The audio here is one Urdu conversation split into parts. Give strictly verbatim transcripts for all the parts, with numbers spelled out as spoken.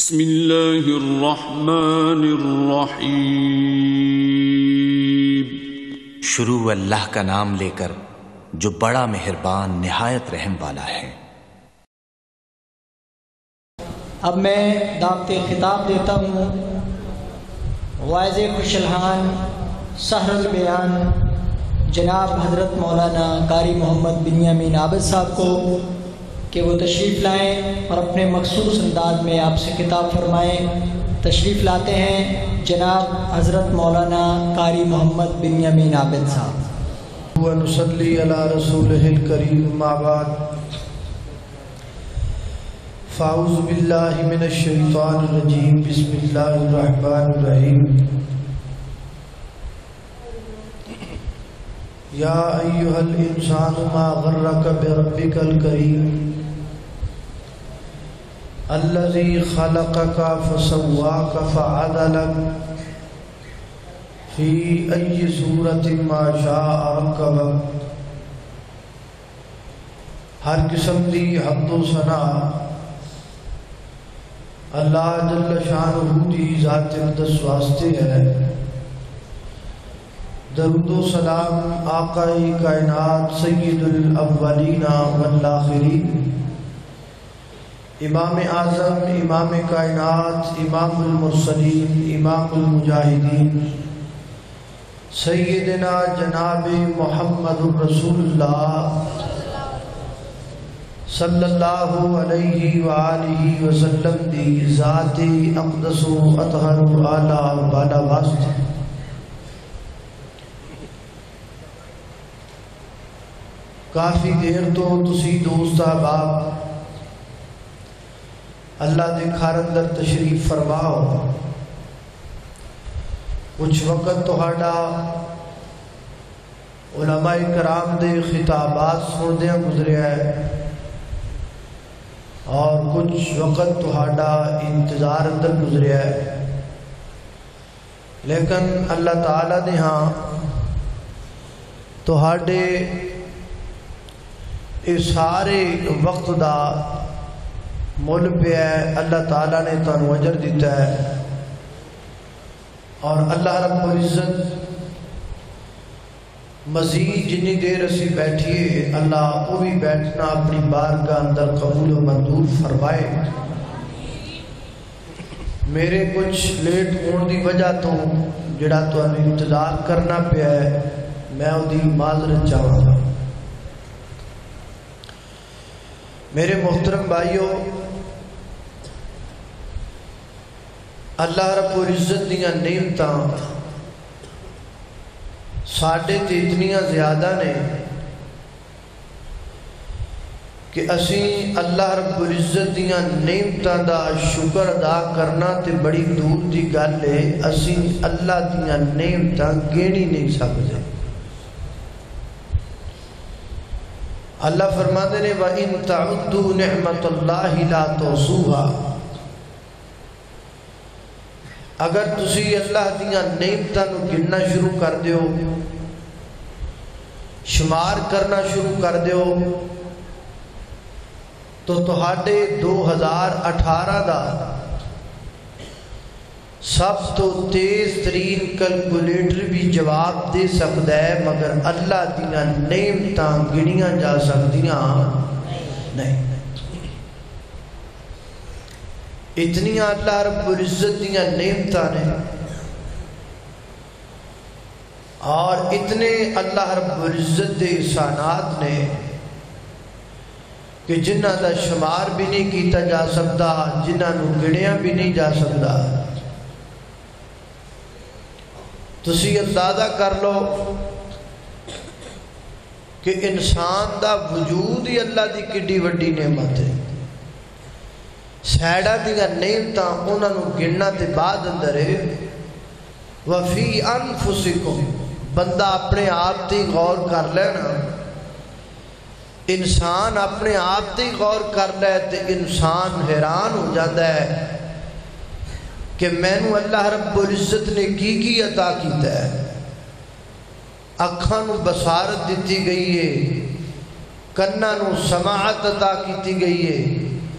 بسم اللہ الرحمن الرحیم۔ شروع اللہ کا نام لے کر جو بڑا مہربان نہایت رحم والا ہے۔ اب میں دعوت خطاب دیتا ہوں واعظ خوشلحان سحر البیان جناب حضرت مولانا قاری محمد بنیامین عابد صاحب کو کہ وہ تشریف لائیں اور اپنے مخصوص انداز میں آپ سے خطاب فرمائیں۔ تشریف لاتے ہیں جناب حضرت مولانا قاری محمد بنیامین عابد صاحب۔ ونصلی علی رسولہ الکریم، اما بعد، فاعوذ باللہ من الشیطان الرجیم، بسم اللہ الرحمن الرحیم۔ یا ایہا الانسان ما غرک بربک الکریم الذی خلقک فسواک فعدلک فی ای صورت ما شاء رکبک۔ ہر قسم دی حمد و ثنا اللہ جل شانہ دی ذات اقدس واسطے ہے۔ درود و سلام آقائے کائنات سید الاولین والآخرین، امام اعظم، امام کائنات، امام المرسلین، امام المجاہدین، سیدنا جناب محمد رسول اللہ صلی اللہ علیہ وآلہ وسلم دی ذات اقدس و اطہر و اعلیٰ و بالا واسطے۔ کافی دیر تو تسی دوست احباب اللہ دے گھر اندر تشریف فرماؤ، کچھ وقت تہاڈا علماء کرام دے خطابات سندیاں گزریا ہے اور کچھ وقت تہاڈا انتظار اندر گزریا ہے، لیکن اللہ تعالیٰ نے ہاں تہاڈے اس سارے وقت دا مول پہ ہے۔ اللہ تعالیٰ نے تانوں اجر دیتا ہے اور اللہ رب العزت مزید جنی دیر اسی بیٹھیے اللہ وہ بھی بیٹھنا اپنی بارگاہ اندر قبول و منظور فرمائے۔ میرے کچھ لیٹ ہون دی وجہ تو جڑا تو انتظار کرنا پیا ہے، میں وہ معذرت چاہوں گا۔ میرے محترم بھائیو، اللہ رب العزت دیاں نعمتاں ساڈے تے اتنیاں زیادہ نے کہ اسی اللہ رب العزت دیاں نعمتاں دا شکر ادا کرنا تے بڑی دور دی گل ہے۔ اسی اللہ دیاں نعمتاں گینی نہیں سکتے۔ اللہ فرماتے نے وَإِن تَعُدُّوا نِعْمَةَ اللَّهِ لَا تُحْصُوهَا۔ اگر تسی اللہ دیاں نعمتاں نو گننا شروع کر دیو، شمار کرنا شروع کر دیو، تو تہاڈے دو ہزار اٹھارہ دا سب تو تیز ترین کیلکولیٹر بھی جواب دے سکتا ہے، مگر اللہ دیاں نعمتاں گنیاں جا سکتیاں نہیں۔ اتنیاں اللہ رب العزت دیاں نعمتاں نے اور اتنے اللہ رب العزت دے احسانات نے کہ جنہ دا شمار بھی نہیں کیتا جا سکتا، جنہ نو گنیا بھی نہیں جا سکتا۔ تسی اندازہ کر لو کہ انسان دا وجود ہی اللہ دی کڈی وڈی نعمت ہے۔ سیڑا دیاں نعمتاں انہاں نو گننا تے بعد اندر ہے۔ وفی انفسکم، بندہ اپنے آپ تے غور کر لینا، انسان اپنے آپ تے غور کر لے تے انسان حیران ہو جاتا ہے کہ میں نو اللہ رب العزت نے کی کی عطا کیتا ہے۔ اکھاں نو بصارت دیتی گئی ہے، کناں نو سماعت عطا کیتی گئی ہے،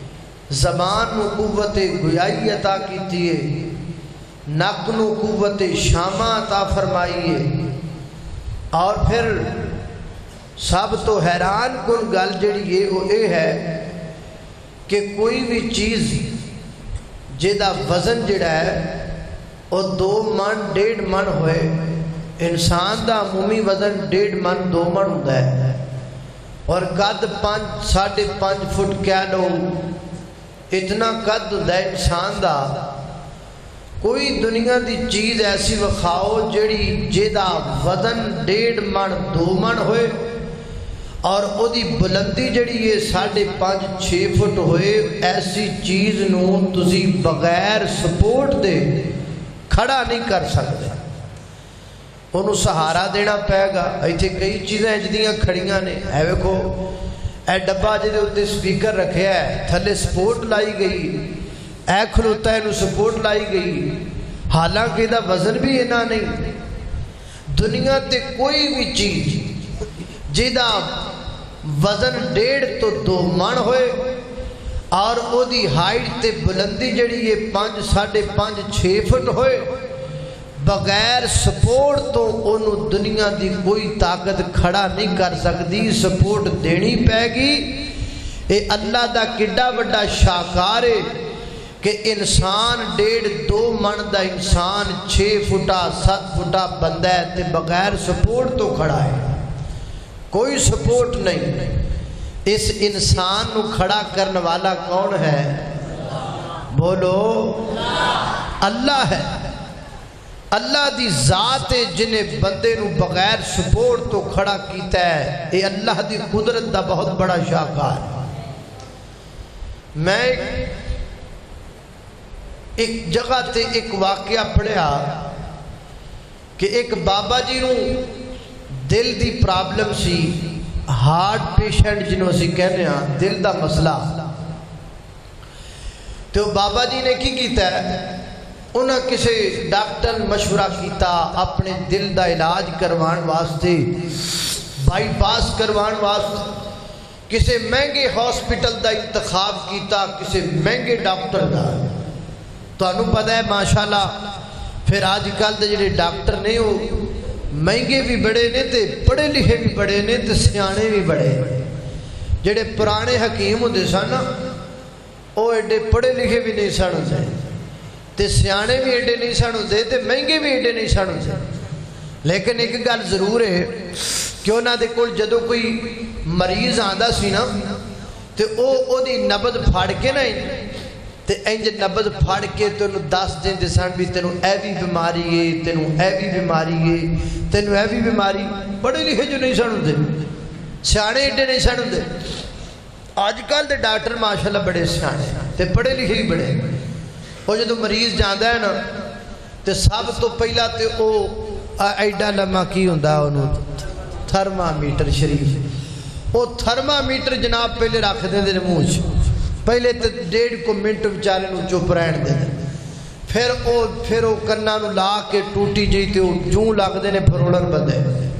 زبان نو قوت گویائی عطا کیتی ہے، نک نو قوت شامہ عطا فرمائی ہے، اور پھر سب تو حیران کن گل جڑی ہے وہ یہ ہے کہ کوئی بھی چیز جہاں وزن جڑا ہے وہ دو من ڈیڑھ من ہوئے، انسان دا عمومی وزن ڈیڑھ من دو من ہوتا ہے، اور قد پانچ ساڑھے پانچ فٹ کہہ لو اتنا قد ہوتا ہے انسان دا۔ کوئی دنیا دی چیز ایسی وکھاؤ جڑی جہاں وزن ڈیڑھ من دو من ہوئے اور او دی بلندی جڑی ہے ساڑھے پانچ چھ فٹ ہوئے، ایسی چیز نو تسی بغیر سپورٹ دے کھڑا نہیں کر سکتے، انہوں سہارا دینا پے گا۔ ایتھے کئی چیزیں جدیاں کھڑیاں نے، اے ویکھو اے ڈبا جدے اتے سپیکر رکھیا ہے، تھلے سپورٹ لائی گئی، اے کھلوتا ہے انہوں سپورٹ لائی گئی، حالانکہ دا وزن بھی اینا نہیں۔ دنیا تے کوئی بھی چیز جدا وزن ڈیڑھ تو دو من ہوئے اور او دی ہائٹ تے بلندی جڑی یہ پانچ ساڑھے پانچ چھ فٹ ہوئے، بغیر سپورٹ تو انہوں دنیا دی کوئی طاقت کھڑا نہیں کر سکتی، سپورٹ دینی پے گی۔ اے اللہ دا کڈا بڑا شاہکار ہے کہ انسان ڈیڑھ دو من دا انسان چھ فٹا سات فٹا بندہ ہے تے بغیر سپورٹ تو کھڑا ہے، کوئی سپورٹ نہیں۔ اس انسان نو کھڑا کرنے والا کون ہے؟ بولو اللہ ہے۔ اللہ دی ذات ہے جنہیں بندے نو بغیر سپورٹ تو کھڑا کیتا ہے، یہ اللہ دی قدرت دا بہت بڑا شاہکار ہے۔ میں ایک جگہ تے ایک واقعہ پڑھیا کہ ایک بابا جی نو دل دی پرابلم سی، ہارٹ پیشنٹ جنہوں سی کہنے ہیں دل دا مسئلہ، تو بابا جی نے کی کیتا ہے، انہاں کسے ڈاکٹر مشورہ کیتا اپنے دل دا علاج کروان واسطے، بائی پاس کروان واسطے، کسے مہنگے ہاسپٹل دا انتخاب کیتا، کسے مہنگے ڈاکٹر دا۔ تو انہوں پتہ ہے ماشاءاللہ پھر آج کل دے جڑے ڈاکٹر نے ہو مہنگے بھی بڑے نے تے پڑھے لکھے بھی بڑے نے تے سیانے بھی بڑے۔ جڑے پرانے حکیم ہوندے سن وہ ایڈے پڑھے لکھے بھی نہیں سن ہوندے تے سیانے بھی ایڈے نہیں سن ہوندے تے مہنگے بھی ایڈے نہیں سن ہوندے۔ لیکن ایک گل ضرور ہے کہ انہاں دے کول جدوں کوئی مریض آندا سی نا تے او او دی نبض پھاڑ کے نہ تے انج نبض پھاڑ کے تینوں دس دن دے سن بھی تینوں اے بھی بیماری ہے، تینوں اے بھی بیماری ہے، تینوں اے بھی بیماری۔ پڑھے لکھے جو نہیں سن ہوندے، سیانے ایڈے نہیں سن ہوندے۔ آج کل دے ڈاکٹر ماشاءاللہ بڑے سیانے تے پڑھے لکھے بھی بڑے۔ وہ جدو مریض جاندا ہے نا تے سب تو پہلا تے او ایڈا لمحہ کی ہوندا انہوں تھرمامیٹر شریف، وہ تھرمامیٹر جناب پہلے رکھ دیں دے منہ چ، پہلے تے ڈیڑھ کو منٹ بیچارے نو چپ رہن دے دیں، پھر او پھر او کنا نو لا کے ٹوٹی جی تے او جوں لگ دے نے پھروڑن بندے،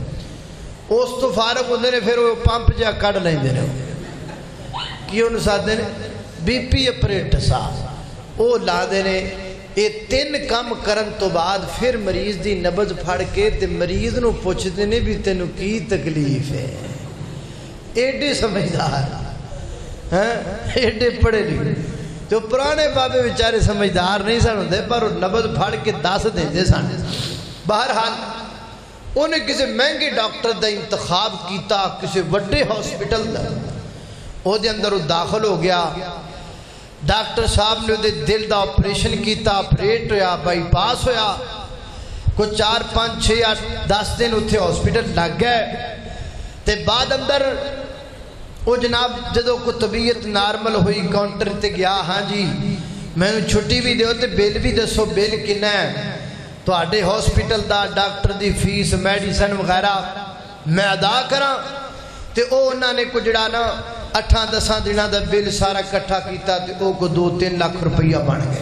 اس تو فارغ ہوندے نے پھر او پمپ جا کڈ لیندے نے، کی انہوں ساتھ دے نے بی پی اپریٹ سا او لا دے نے۔ یہ تین کام کرن تو بعد پھر مریض دی نبض پھڑ کے تے مریض نو پوچھتے نے بھی تینوں کی تکلیف ہے۔ ایڈے سمجھدار، ایڈے پڑھے لکھے، تو پرانے بابے بیچارے سمجھدار نہیں سن ہوندے پر نبض پھڑ کے دس دے سن۔ بہرحال انہیں کسی مہنگے ڈاکٹر دا انتخاب کیتا، کسی وڈے ہاسپٹل دا، وہ دے اندر وہ داخل ہو گیا۔ ڈاکٹر صاحب نے دے دل دا آپریشن کیتا، آپریٹ ہویا، بائی پاس ہویا، کچھ چار پانچ چھ آٹھ دس دن اتھے ہاسپٹل لگ گئے۔ تے بعد اندر وہ جناب جدو کو طبیعت نارمل ہوئی کاؤنٹر تے گیا، ہاں جی میں نے چھٹی بھی دیو تے بل بھی دسو بل کنا ہے تو آڈے ہاسپٹل دا ڈاکٹر دی فیس میڈیسن وغیرہ میں ادا کرا۔ تے او انہاں نے کو جڑانا اٹھاں دساں دنہ دا بل سارا کٹھا کیتا تے او کو دو تین لاکھ روپیہ بن گئے۔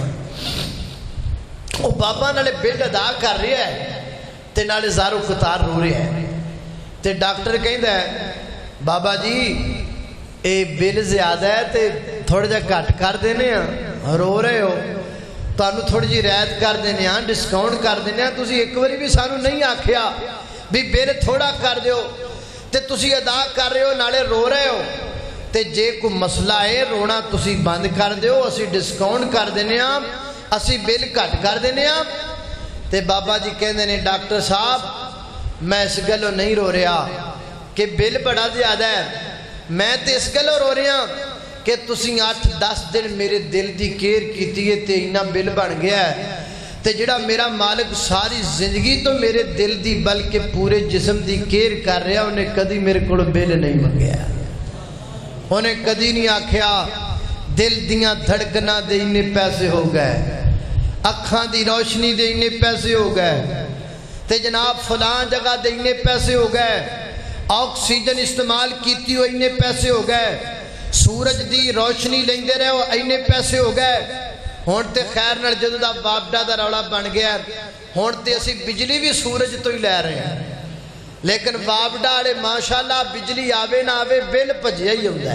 او بابا نالے بل ادا کر رہے ہے تے نالے زارو قطار رو رہے ہے۔ تے ڈاکٹر کہیں دا ہے بابا جی اے بل زیادہ ہے تے تھوڑا جا کٹ کر دینے ہاں رو رہے ہو تانوں تھوڑی جی رعایت کر دینے ہاں ڈسکاؤنٹ کر دینے ہاں تسی ایک باری بھی سانوں نہیں آکھیا بھی بل تھوڑا کر دیو تے تسی ادا کر رہے ہو نالے رو رہے ہو تے جے کوئی مسئلہ ہے رونا تسی بند کر دیو اسی ڈسکاؤنٹ کر دینے ہاں اسی بل کٹ کر دینے ہاں تے بابا جی کہندے نے ڈاکٹر صاحب میں اس گلوں نہیں رو رہا کہ بل بڑا زیادہ ہے میں تے اس گلوں رو رہا کہ تسی آٹھ دس دن میرے دل دی کیئر کیتی ہے تے اینا بل بن گیا ہے تے جڑا میرا مالک ساری زندگی تو میرے دل دی بلکہ پورے جسم دی کیئر کر رہا انہیں کدی میرے کو بل نہیں منگیا انہیں کدی نہیں آکھیا دل دیاں دھڑکنا دے انہیں پیسے ہو گئے اکھاں دی روشنی دے انہیں پیسے ہو گئے تے جناب فلان جگہ دے انہیں پیسے ہو گئے آکسیجن استعمال کیتی ہو انہیں پیسے ہو گئے سورج دی روشنی لیندے رہے ہو انہیں پیسے ہو گئے ہون تے خیر نال جدوں دا وابڈا دا رولا بن گیا ہون تے اسی بجلی بھی سورج تو ہی لے رہے ہیں لیکن وابڈا والے ماشاءاللہ بجلی آوے نہ آوے بل بھجیا ہی ہوندا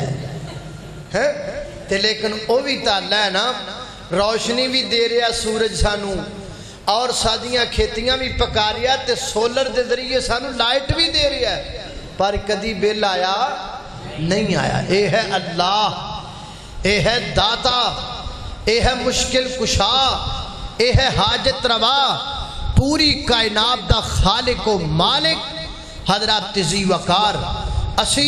ہے تے لیکن او بھی تعالی ہے نا روشنی بھی دے رہا سورج سانو اور سادیاں کھیتیاں بھی پکا رہا تے سولر دے ذریعے سانو لائٹ بھی دے رہا ہے پر کدی بل آیا نہیں آیا اے ہے اللہ اے ہے داتا اے ہے مشکل کشا اے ہے حاجت روا پوری کائنات دا خالق و مالک حضرات تزی وقار اسی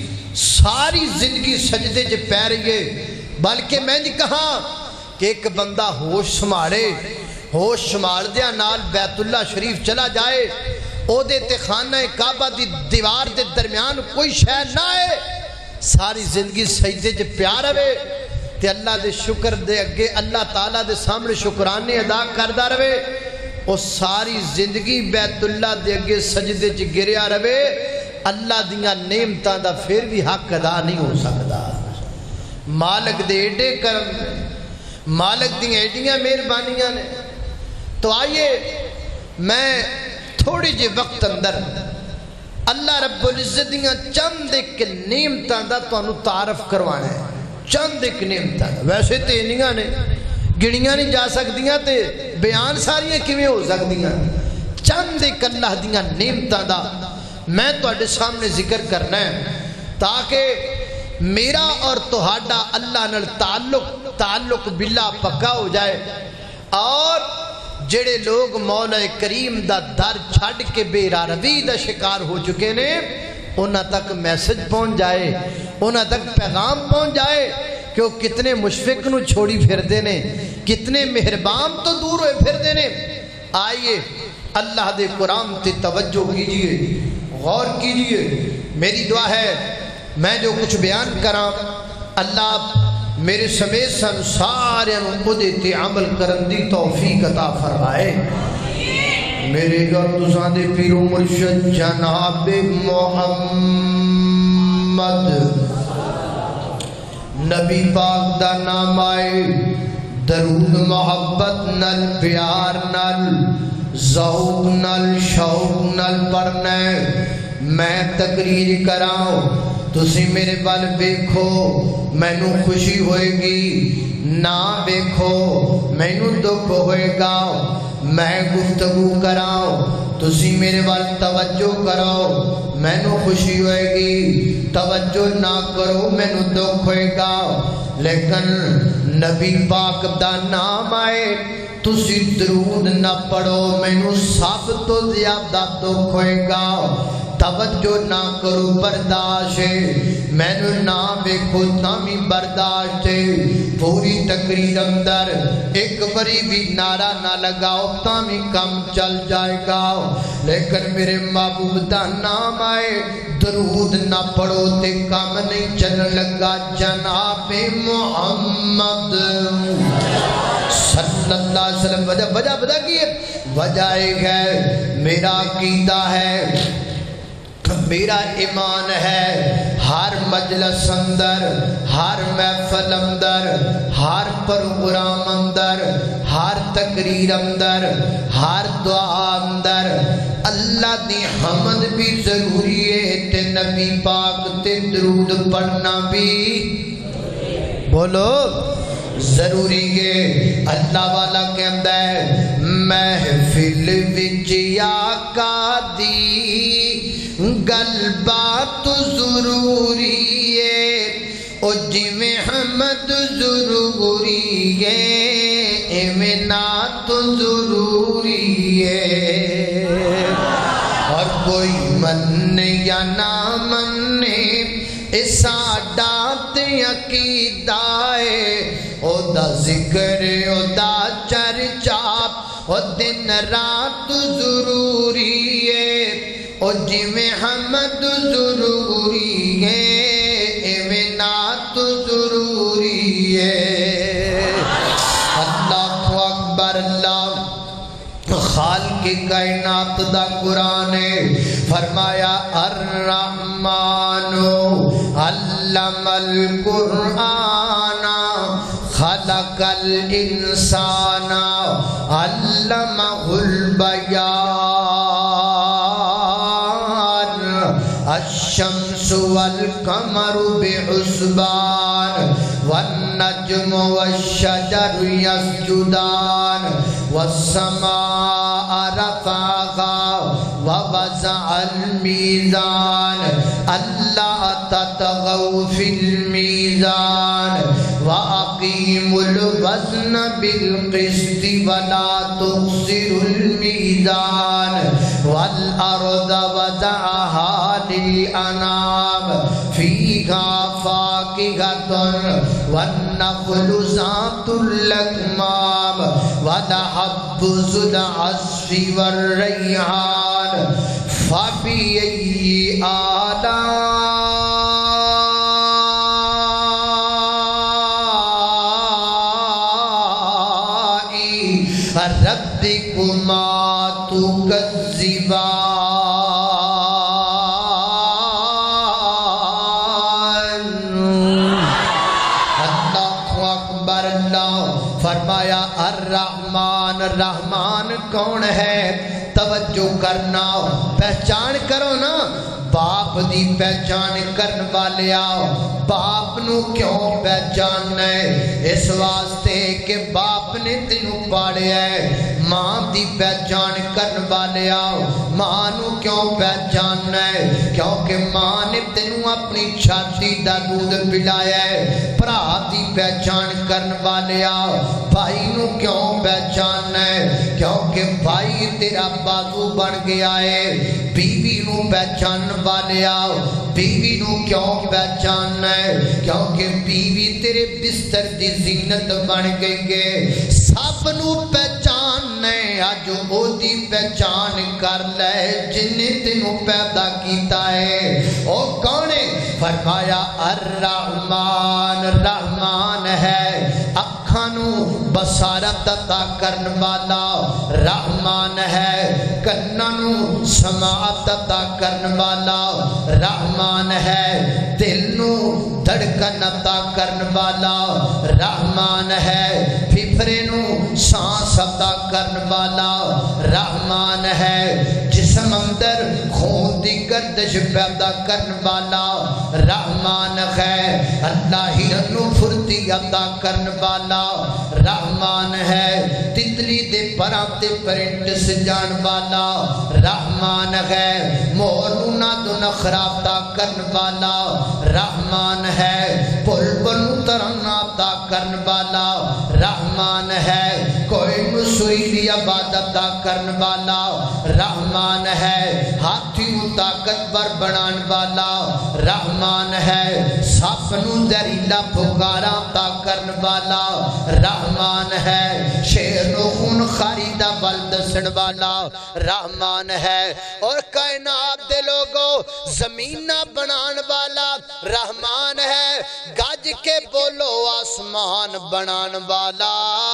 ساری زندگی سجدے جے پہ رہی ہے بلکہ میں نے کہا کہ ایک بندہ ہوش سمارے ہوش سمار دیا نال بیت اللہ شریف چلا جائے او دے تے خانہ کعبہ دی دیوار دے درمیان کوئی شے نہ آئے ساری زندگی سجدے جے پیار رہے تے اللہ دے شکر دے اگے اللہ تعالیٰ دے سامنے شکرانے ادا کردہ رہے او ساری زندگی بیت اللہ دے اگے سجدے جے گریا رہے اللہ دیاں نعمتاں دا پھر بھی حق ادا نہیں ہو سکتا مالک دے ایڈے کرم مالک دیاں ایڈیاں مہربانیاں نے تو آئیے میں تھوڑی جے وقت اندر اللہ رب العزت دیاں چند ایک نعمتاں دا تو انہوں تعارف کروانا ہے چند ایک نعمتاں دا ویسے تینیاں نے گنیاں نہیں جا سکتیاں تے بیان ساریاں کیویں ہو سکتیاں چند ایک اللہ دیاں نعمتاں دا میں تو اڈے سامنے ذکر کرنا ہے تاکہ میرا اور تہاڈا اللہ نال تعلق تعلق باللہ پکا ہو جائے اور جڑے لوگ مولا کریم دا در چھڑ کے بے روی دا شکار ہو چکے نے انہاں تک میسج پہنچ جائے انہاں تک پیغام پہنچ جائے کہ وہ کتنے مشفق نو چھوڑی پھر دینے کتنے مہربان تو دور ہوئے پھر دینے آئیے اللہ دے قرآن تے توجہ کیجئے غور کیجئے میری دعا ہے میں جو کچھ بیان کراں اللہ میرے سمیت سن سارے انہوں تے عمل کرن دی توفیق عطا فرمائے میرے گردزان دے پیر و مرشد جناب محمد نبی پاک دا نام آئے درود محبت نل پیار نل ذوق نل شوق نل پڑھنے میں تقریر کراؤں تسی میرے بال بیکھو میں نو خوشی ہوئے گی نہ بیکھو میں نو دکھ ہوئے گا میں گفتگو کراؤں تسی میرے بال توجہ کرو میں نو خوشی ہوئے گی توجہ نہ کرو میں نو دکھ ہوئے گا لیکن نبی پاک دا نام آئے تسی درود نہ پڑھو میں نو سب تو زیادہ دکھ ہوئے گا توجہ نہ کرو برداشت میں نے نہ بیکھو تامی برداشت پوری تقریر اندر ایک بری بھی نعرہ نہ لگاؤ تامی کم چل جائے گا لیکن میرے محبوب دا نام آئے درود نہ پڑھو تے کم نہیں چل لگا جناب محمد صلی اللہ علیہ وسلم وجہ وجہ بتا کیے وجہ ایک ہے میرا عقیدہ ہے میرا ایمان ہے ہر مجلس اندر ہر محفل اندر ہر پروگرام اندر ہر تقریر اندر ہر دعا اندر اللہ دی حمد بھی ضروری ہے تے نبی پاک تے درود پڑھنا بھی بولو ضروری ہے اللہ والا کہندا ہے محفل وچ آقا دی گل بات ضروری ہے او جویں حمد ضروری ہے ایویں نعت ضروری ہے اور کوئی من یا نہ منے اے ساڈا تے عقیدہ ہے او دا ذکر او دا چرچا او دن رات ضروری ہے او جویں حمد ضروری ہے ایویں نعت ضروری ہے اللہ اکبر اللہ خالق کائنات دا قرآن ہے فرمایا الرحمن علم القرآن خلق الانسان علمہ البیان الشمس والقمر بحسبان والنجم والشجر يسجدان والسماء رفعها ووضع الميزان ألا تطغوا في الميزان وأقيموا الوزن بالقسط ولا تخسروا الميزان والأرض وضعها للأنام فيها فاكهة والنخل ذات الأكمام والحب ذو العصف والريحان فبأي آلاء ربكما تكذبان اللہ اکبر اللہ فرمایا الرحمن رحمان کون ہے توجہ کرنا پہچان کرو نا باپ دی پہچان کرن والے آؤ باپ نو کیوں پہچاننا ہے اس واسطے کہ باپ نے تینوں پاڑیا ہے ماں دی پہچان کرن والے آؤ ماں نو کیوں پہچاننا ہے کیونکہ ماں نے تینوں اپنی چھاتی دا دودھ پلایا ہے بھرا دی پہچان کرن والے آؤ بھائی نو کیوں پہچاننا ہے کیونکہ بھائی تیرا بازو بن گیا ہے بیوی نو پہچان والے آؤ بیوی نو کیوں پہچاننا ہے کیونکہ بیوی تیرے بستر دی زینت بن گئی ہے سب نو پہچاننا ہے آج او دی پہچان کر لے جن نے تینوں پیدا کیتا ہے او کون ہے فرمایا الرحمن رحمان ہے اکھانو بصارت عطا کرن والا رحمان ہے کنانو سماعت عطا کرن والا رحمان ہے دل نو دھڑکن عطا کرن والا رحمان ہے پھپھرے نو سانس عطا کرن والا رحمان ہے جسم اندر خون دی گردش پیدا کرن والا رحمان ہے اللہ ہی نو پھرتی عطا کرن والا رحمان ہے تتلی دے پراں تے پرنٹ سجان والا رحمان ہے مور نو نہ دو نخرا عطا کرن والا رحمان ہے پل پل ترنا عطا کرن والا رحمان ہے کوئی نو سوئی دی عبادت عطا کرن والا رحمان ہے ہاتھی نو طاقتور بنان والا رحمان ہے سپ نو زہریلا پھکارا عطا کرن والا رحمان ہے شیر نو خون خاری دا ول دسن والا رحمان ہے اور کائنات دے لوگوں زمینہ بنان والا رحمان ہے گج کے بولو آسمان بنان والا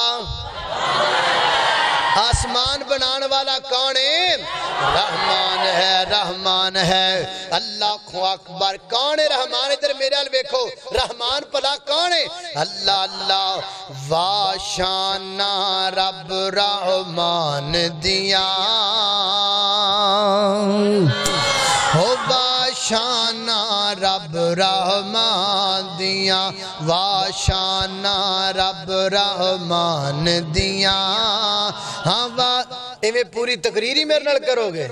آسمان بنان والا کون ہے رحمان ہے رحمان ہے اللہ اکبر کون ہے رحمان ادھر میرے ال دیکھو رحمان پلا کون ہے اللہ اللہ واشانا رب رحمان دیا ہو واشانا رب رحمان دیاں واشانہ رب رحمان دیاں ہاں وا ایویں پوری تقریر ہی میرے نال کرو گے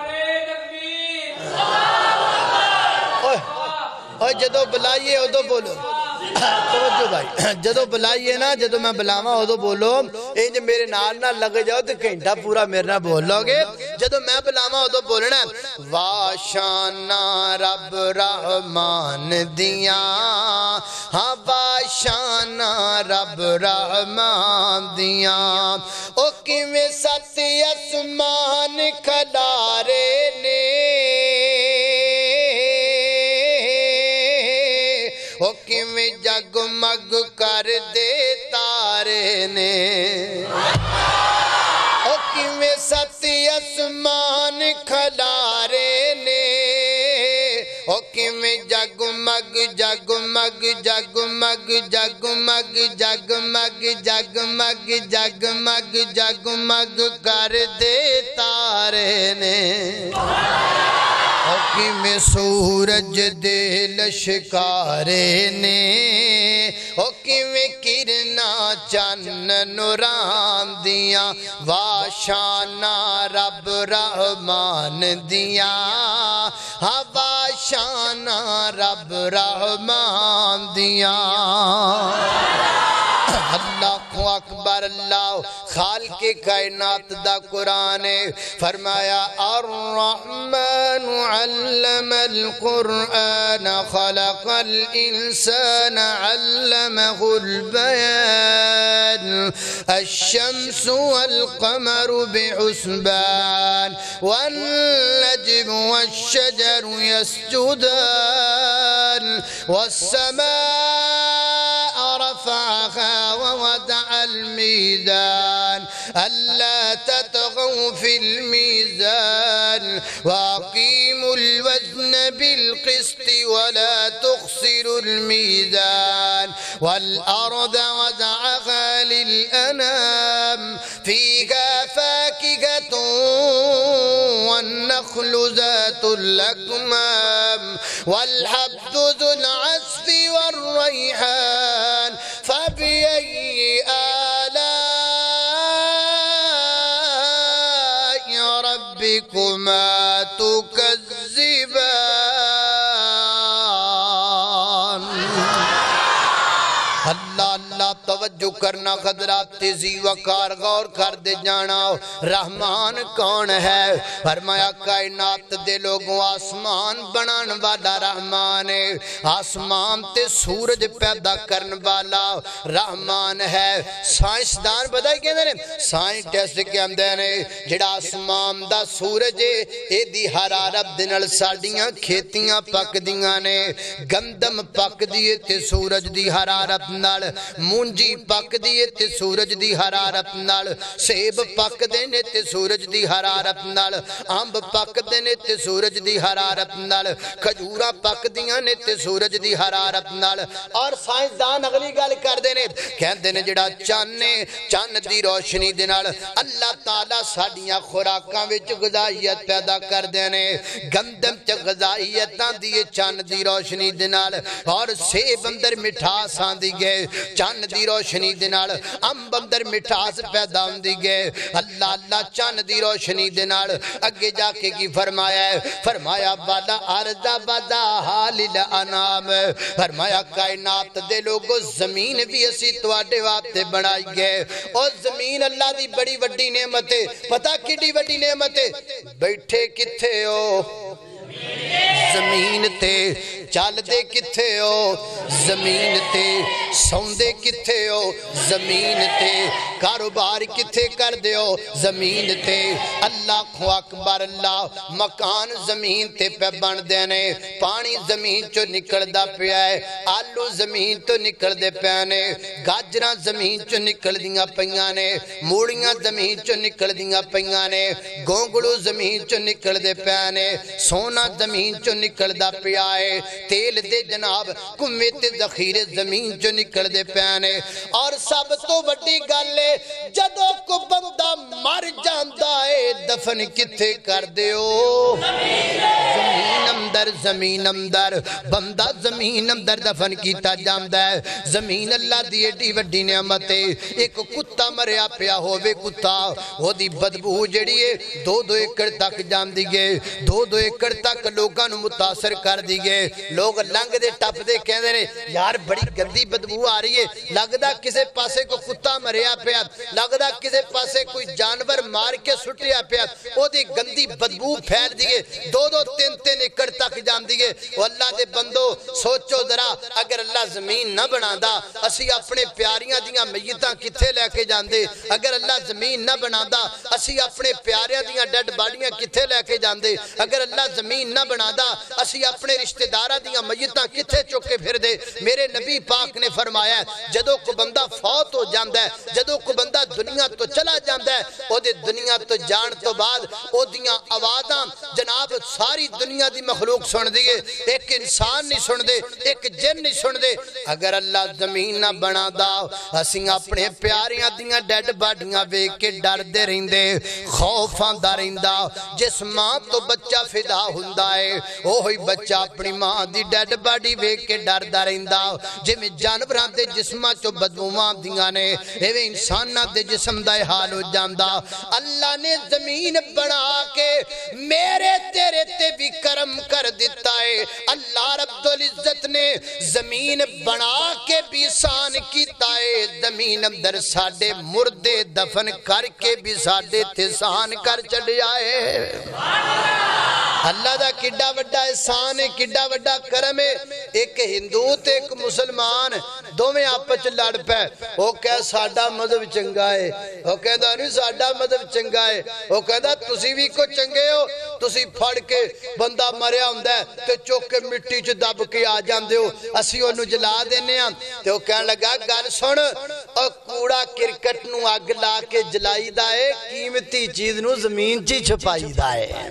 اوہ جدو بلائیے ادو بولو توجہ بھائی جدو بلائیے نا جدو میں بلاواں ادو بولو اے جے میرے نال نہ لگ جاؤ تو گھنٹہ پورا میرے نال بول لو گے جدو میں بلاواں ادو بولنا واشانہ رب رحمان دیاں ہاں واشانہ رب رحمان دیاں او کیویں سات اسمان کھلارے نے او کیویں جگمگ کر دے تارے نے او کیویں سات اسمان کھلارے نے او کیویں جگمگ جگمگ جگمگ جگمگ جگمگ جگمگ جگمگ جگمگ کر دے تارے نے او کیویں سورج دے لشکارے نے او کیویں کرنا چن نوران دیاں واشانہ رب رحمان دیاں ہاں واشانہ رب رحمان دیاں اللہ کو اکبر اللہ خالق کائنات دا قرآن فرمایا الرحمن علم القرآن خلق الانسان علمه البيان الشمس والقمر بحسبان والنجم والشجر يسجدان والسماء رفعها ووضع الميزان ألا تطغوا في الميزان وأقيموا الوزن بالقسط ولا تخسروا الميزان والأرض وضعها للأنام فيها فاكهة والنخل ذات الأكمام والحب ذو العصف والريحان فبأي آلاء ربكما تكذبان اللہ اللہ توجہ کرنا خضرات تیزی وقار غور کر دے جانا رحمان کون ہے فرمایا کائنات دے لوگوں آسمان بنان والا رحمان ہے آسمان تے سورج پیدا کرن والا رحمان ہے سائنسدان بتائی کہندے نے سائنٹسٹ کہندے نے جڑا آسمان دا سورج اے دی حرارت دے نال ساڈیاں کھیتیاں پکدیاں نے گندم پکدی تے سورج دی حرارت نال مونجی پک دیئے تے سورج دی حرارت نال سیب پک دینے تے سورج دی حرارت نال آمب پک دینے تے سورج دی حرارت نال کھجورا پک دینے تے سورج دی حرارت نال اور سائنسدان اگلی گل کر دینے کہن دینے جڑا چانے چان دی روشنی دے نال اللہ تعالیٰ ساڑیاں خوراکاں وچ غذائیت پیدا کر دینے گندم چا غذائیتاں دیئے چان دی روشنی دے نال اور سیب اندر مٹھاس آن دی گئے چان دی روشنی دے نال امب اندر مٹھاس پیدا ہون دی گئے اللہ اللہ چان دی روشنی دے نال اگے جا کے کی فرمایا ہے فرمایا بالا عرضہ بدا حال الانام فرمایا کائنات دے لوگو زمین بھی اسی تواڈے واپتے بڑھائی گئے اور زمین اللہ دی بڑی وڈی نعمت ہے پتہ کیڑی وڈی نعمت ہے بیٹھے کتھے ہو زمین تے چال دے کتھے ہو زمین تے سوندے کتھے ہو زمین تے کاروبار کتھے کر دے ہو زمین تے اللہ کو اکبر اللہ مکان زمین تے پہ بن دینے پانی زمین چو نکل دا پیا ہے آلو زمین تو نکل دے پیانے گاجرہ زمین چو نکل دیا پیانے موڑیاں زمین چو نکل دیا پیانے گونگلو زمین چو نکل دے پیانے سونا زمین چو نکل دا پیائے تیل دے جناب کمیت ذخیرے زمین چو نکل دے پیانے اور سب تو بڑی گالے جدو کو بندہ مر جاندہ ہے دفن کتھے کر دے ہو زمین اندر زمین اندر بندہ زمین اندر دفن کیتا جاندا ہے زمین اللہ دی ایڈی وڈی نعمت ہے ایک کتا مریا پیا ہووے کتا او دی بدبو جڑی ہے دو دو ایکڑ تک جاندی ہے دو دو ایکڑ تک لوگاں نوں متاثر کر دی ہے لوگ لنگ دے ٹپ دے کہندے نے یار بڑی گندی بدبو آ رہی ہے لگدا کسے پاسے کو کتا مریا پیا لگدا کسے پاسے کوئی جانور مار کے سٹیا پیا او دی گندی بدبو پھیل دیئے دو دو تین تین ایکڑ تک جان دیئے وہ اللہ دے بندو سوچو ذرا اگر اللہ زمین نہ بنا دا اسی اپنے پیاریاں دیاں میتاں کتھے لے کے جان دے اگر اللہ زمین نہ بنا دا اسی اپنے پیاریاں دیاں ڈیڈ باڈیاں کتھے لے کے جان دے اگر اللہ زمین نہ بنا دا اسی اپنے رشتہ داراں دیاں میتاں کتھے چکے پھر دے میرے نبی پاک نے فرمایا ہے جدو کو بندہ فوت ہو جاندہ ہے جدو کو بندہ دنیا تو چلا جاندہ ہے او دے دنیا تو جان تو بعد او دیاں آوازاں جناب ساری دنیا دی مخلوق سن دیئے ایک انسان نہیں سن دے ایک جن نہیں سن دے اگر اللہ زمین نہ بنا دا اسی اپنے پیاریاں دیاں ڈیڈ باڈیاں بے کے ڈر دے رہندے خوفاں دا رہندا جس ماں تو بچہ فدا ہوندا ہے اوہی بچہ اپنی ماں دی ڈیڈ باڈی بے کے ڈر دا رہندا جے میں جانوراں دے جسماں چو بدبواں دیاں نے ایویں انساناں دے جسم دا حال ہو جاندا اللہ نے زمین بنا کے میرے تیرے تے بھی کرم کر دیتا ہے اللہ رب العزت نے زمین بنا کے بھی سان کیتا ہے زمین اندر ساڑے مردے دفن کر کے بھی ساڑے تے سان کر چڑھ آئے اللہ دا کڈا وڈا احسان ہے کڈا وڈا کرم ہے ایک ہندو تے ایک مسلمان دو میں آپچ لڑ پہ وہ کہہ ساڑا مذہب چنگا ہے وہ کہہ نہیں ساڑا مذہب چنگا ہے وہ کہہ تسی بھی کو چنگے ہو تسی پھڑ کے بندہ مریا ہوندہ ہے تے چوک کے مٹی چ دب کے آ جاندے ہو اسی انہوں جلا دینے ہیں تے وہ کہنے لگا گل سن اور کوڑا کرکٹ نو آگ لا کے جلائی دا ہے قیمتی چیز نو زمین چی چھپائی دا ہے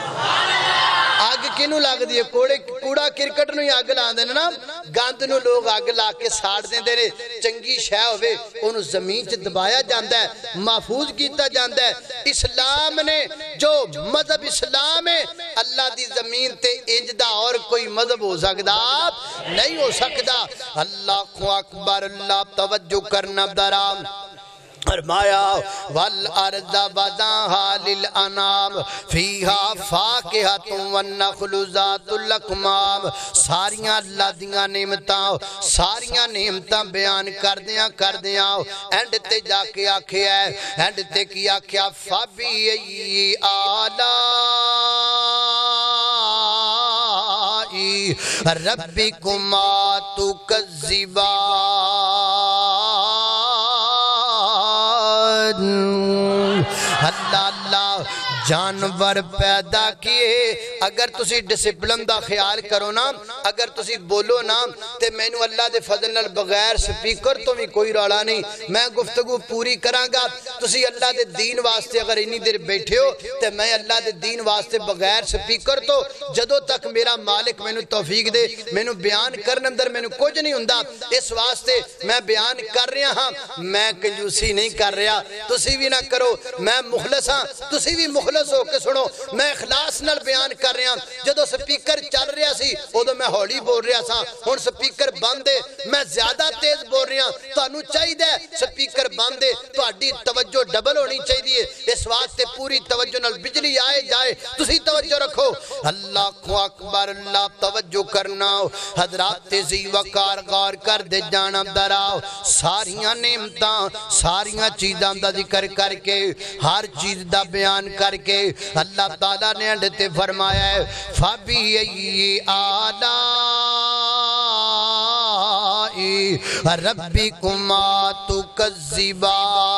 آگ کنو لگ دیئے کوڑا کرکٹ نو آگ لا دینے نا گاند نو لوگ آگ لا کے ساڑ دیں دینے چنگی شہ ہوئے انہوں زمین چھ دبایا جاندہ ہے محفوظ کیتا جاندہ ہے اسلام نے جو مذہب اسلام ہے اللہ دی زمین تے انجدہ اور کوئی مذہب ہو سکتا نہیں ہو سکتا اللہ کو اکبر اللہ توجہ کرنا درام فرمایا والارض وضعها للانام فیہا فاکہۃ والنخل ذات الاکمام ساریاں اللہ دیاں نعمتاں ساریاں نعمتاں بیان کر دیاں کر دیاں اینڈ تے جا کے آکھیا ہے اینڈ تے کی آکھیا فبی آلائی ربکما تکذبان اللہ اللہ جانور پیدا کیے اگر تسی ڈسپلن دا خیال کرو نا اگر تسی بولو نا تے میں نو اللہ دے فضل نال بغیر سپیکر تو بھی کوئی رالا نہیں میں گفتگو پوری کرانگا تسی اللہ دے دین واسطے اگر انہی دیر بیٹھے ہو تے میں اللہ دے دین واسطے بغیر سپیکر تو جدو تک میرا مالک میں نو توفیق دے میں نو بیان کرن اندر میں نو کچھ نہیں ہوندہ اس واسطے میں بیان کر رہا ہاں میں کنجوسی نہیں کر رہا تسی بھی نہ کرو میں مخلص ہاں تسی بھی مخلص ہو کے سنو میں اخلاص نال بیان کر رہا جدو سپیکر چل رہا سی ادو میں ہولی بول رہا سا ہن سپیکر بند ہے میں زیادہ تیز بول رہا تانوں چاہیے سپیکر بند ہے تہاڈی توجہ ڈبل ہونی چاہیے اس واسطے پوری توجہ نال بجلی آئے جائے تسی توجہ رکھو اللہ کو اکبر اللہ توجہ کرنا حضرات زی وقار غور کر دے جانا دراؤ ساریاں نعمتاں ساریاں چیزاں دا ذکر کر کے ہر چیز دا بیان کر کے اللہ تعالیٰ نے انڈتے فرمایا ہے فَبِيَيِّ آلَاءِ رَبِّكُمَا تُكَذِّبَانِ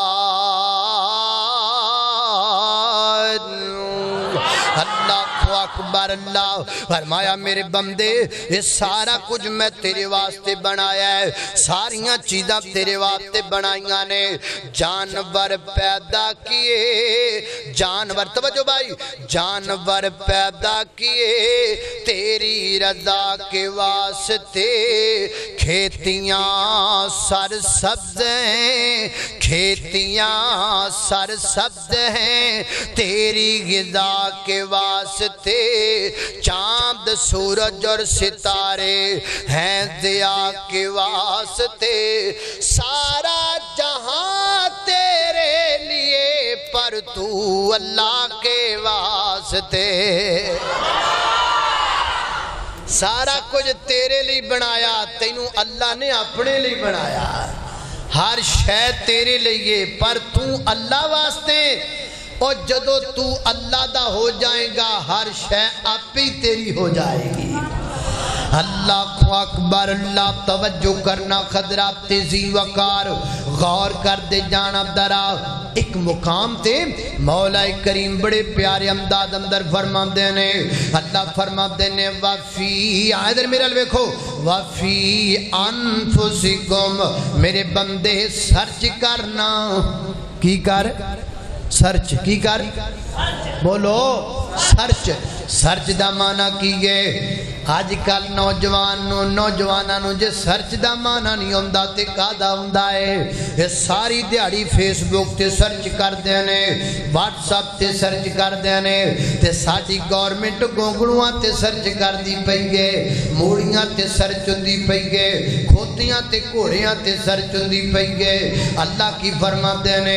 اللہ اکبر اللہ فرمایا میرے بندے یہ سارا کچھ میں تیرے واسطے بنایا ہے ساریاں چیزاں تیرے واسطے بنائیاں نے جانور پیدا کیے جانور توجہ بھائی جانور پیدا کیے تیری رضا کے واسطے کھیتیاں سر سبز ہیں کھیتیاں سر سبز ہیں تیری غذا کے واسطے چاند سورج اور ستارے ہیں ضیا کے واسطے سارا جہاں تیرے لیے پر تو اللہ کے واسطے سارا کچھ تیرے لیے بنایا تینوں اللہ نے اپنے لیے بنایا ہر شے تیرے لیے پر تو اللہ واسطے اور جدو تو اللہ دا ہو جائے گا ہر شے آپ ہی تیری ہو جائے گی اللہ اکبر اللہ توجہ کرنا خضرات تیزی وقار غور کر دے جانا درا ایک مقام تے مولا کریم بڑے پیارے امداد اندر فرما دینے اللہ فرما دینے وفی ادھر میرا لکھو وفی انفسکم میرے بندے سرچ کرنا کی کر سرچ کی کر بولو سرچ سرچ دا معنی کی گئے آج کل نوجوانوں نوجوانوں جے سرچ دا معنی نہیں ہوندہ تے کادا ہوندہ ہے یہ ساری دیاری فیس بک تے سرچ کر دینے واٹس اپ تے سرچ کر دینے تے ساڑی گورنمنٹ گونگڑواں تے سرچ کر دی پئی گئے موڑیاں تے سرچ دی پئی گئے کھوتیاں تے کوڑیاں تے سرچ دی پئی گئے اللہ کی فرما دینے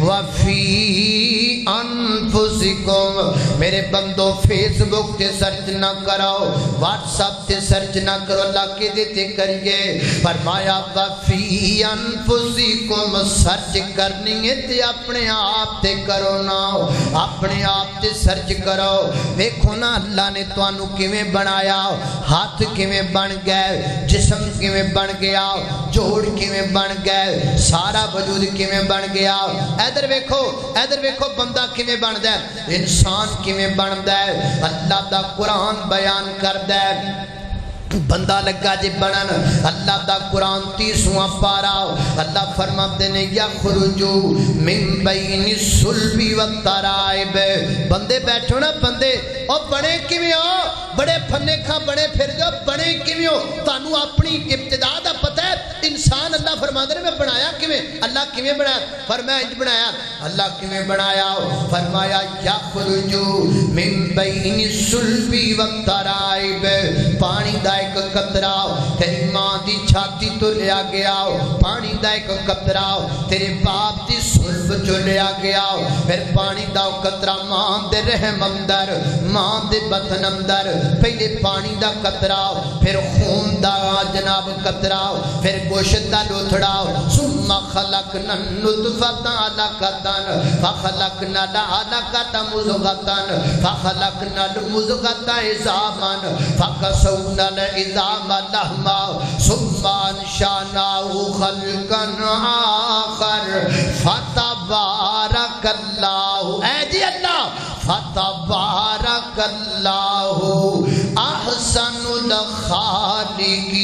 وفی انفسکم میرے بندوں فیس بک تے سرچ نہ کراؤ واٹس اپ تے سرچ نہ کرو اللہ کے دیتے کریے فرمایا وفی انفسکم سرچ کرنی ہے تے اپنے آپ تے کرو نا اپنے آپ تے سرچ کرو دیکھو نا اللہ نے تو انو کیویں بنایا ہاتھ کیویں بن گئے جسم کیویں بن گیا جوڑ کیویں بن گئے سارا وجود کیویں بن گیا ادھر دیکھو ادھر دیکھو بندہ کیویں بندا ہے انسان کیویں بندا ہے اللہ دا قرآن بیان کردا ہے بندہ لگا جی بنن اللہ دا قرآن تیسواں پارا اللہ فرماتے نے یخرجو من بین الصلب والترائب بندے بیٹھو نا بندے اور بڑے کیویں ہو بڑے پھنے کھا بڑے پھر جو بڑے کیویں ہو تانوں اپنی ابتدا دا پتہ ہے انسان اللہ فرماتے نے میں بنایا کیویں اللہ کیویں بنایا فرمایا انج بنایا اللہ کیویں بنایا فرمایا یخرجو من بین الصلب والترائب پانی دا ایک قطرہ تیری ماں دی چھاتی تو لیا گیا پانی دا ایک قطرہ تیرے باپ دی صلب جو لیا گیا پھر پانی دا قطرہ ماں دے رحم اندر ماں دے بطن اندر پہلے پانی دا قطرہ پھر خون دا جناب قطرہ پھر گوشت دا لوتھڑا ثم خلقنا النطفة علقة فخلقنا العلقة مضغة فخلقنا المضغة عظاما فكسونا العظام لحما ثم انشأناه خلقا آخر فتبارك الله اے جی اللہ فتبارك الله احسن الخالقین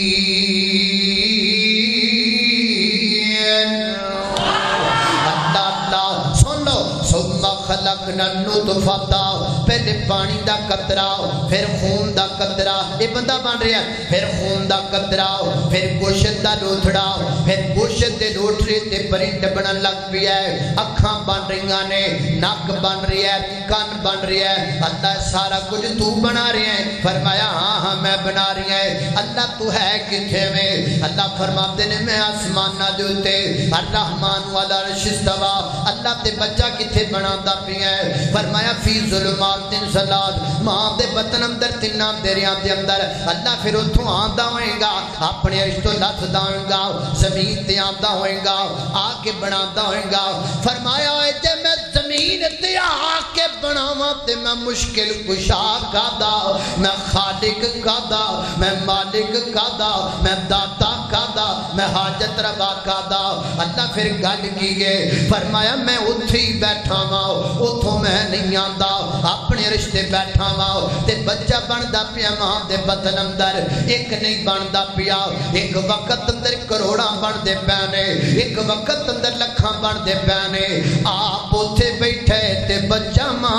ثم خلقنا النطفة پہلے پانی دا قطرہ پھر خون دا قطرہ یہ بندہ بن رہا ہے پھر خون دا قطرہ پھر گوشت دا لوتھڑا پھر گوشت دے لوتھڑے تے پرنٹ بنن لگ پیا ہے اکھاں بن رہیاں نے نک بن رہا ہے کان بن رہا ہے اللہ سارا کچھ تو بنا رہا ہے فرمایا ہاں ہاں میں بنا رہا ہے اللہ تو ہے کتھے میں اللہ فرماتے نے میں آسمانہ جو تے الرحمن والا عرش استوا اللہ تے بچہ کتھے بنا دا پیا ہے فرمایا فی ظلمات ثلاث ماں دے بطن اندر تیناں دیریاں دے اندر اللہ پھر اتھوں آندا ہوئے گا اپنے عرش تو لفظ ہوئے گا زمین تے آندا ہوئے گا آ کے بناتا ہوئے گا فرمایا ہے تے میں زمین تے آ کے بناواں تے میں مشکل کشا کا دا میں خالق کا دا میں مالک کا دا میں داتا کا دا میں حاجت روا کا دا اللہ پھر گل کی گئے فرمایا میں اتھی بیٹھا ماں اتھوں میں نہیں آندا اپنے رشتے بیٹھا ماں تے بچہ بندا پیا ماں دے بطن اندر ایک نہیں بندا پیا ایک وقت اندر کروڑاں بن دے پیانے ایک وقت اندر لکھاں بن دے پیانے آپ اتھے بیٹھے تے بچہ ماں دے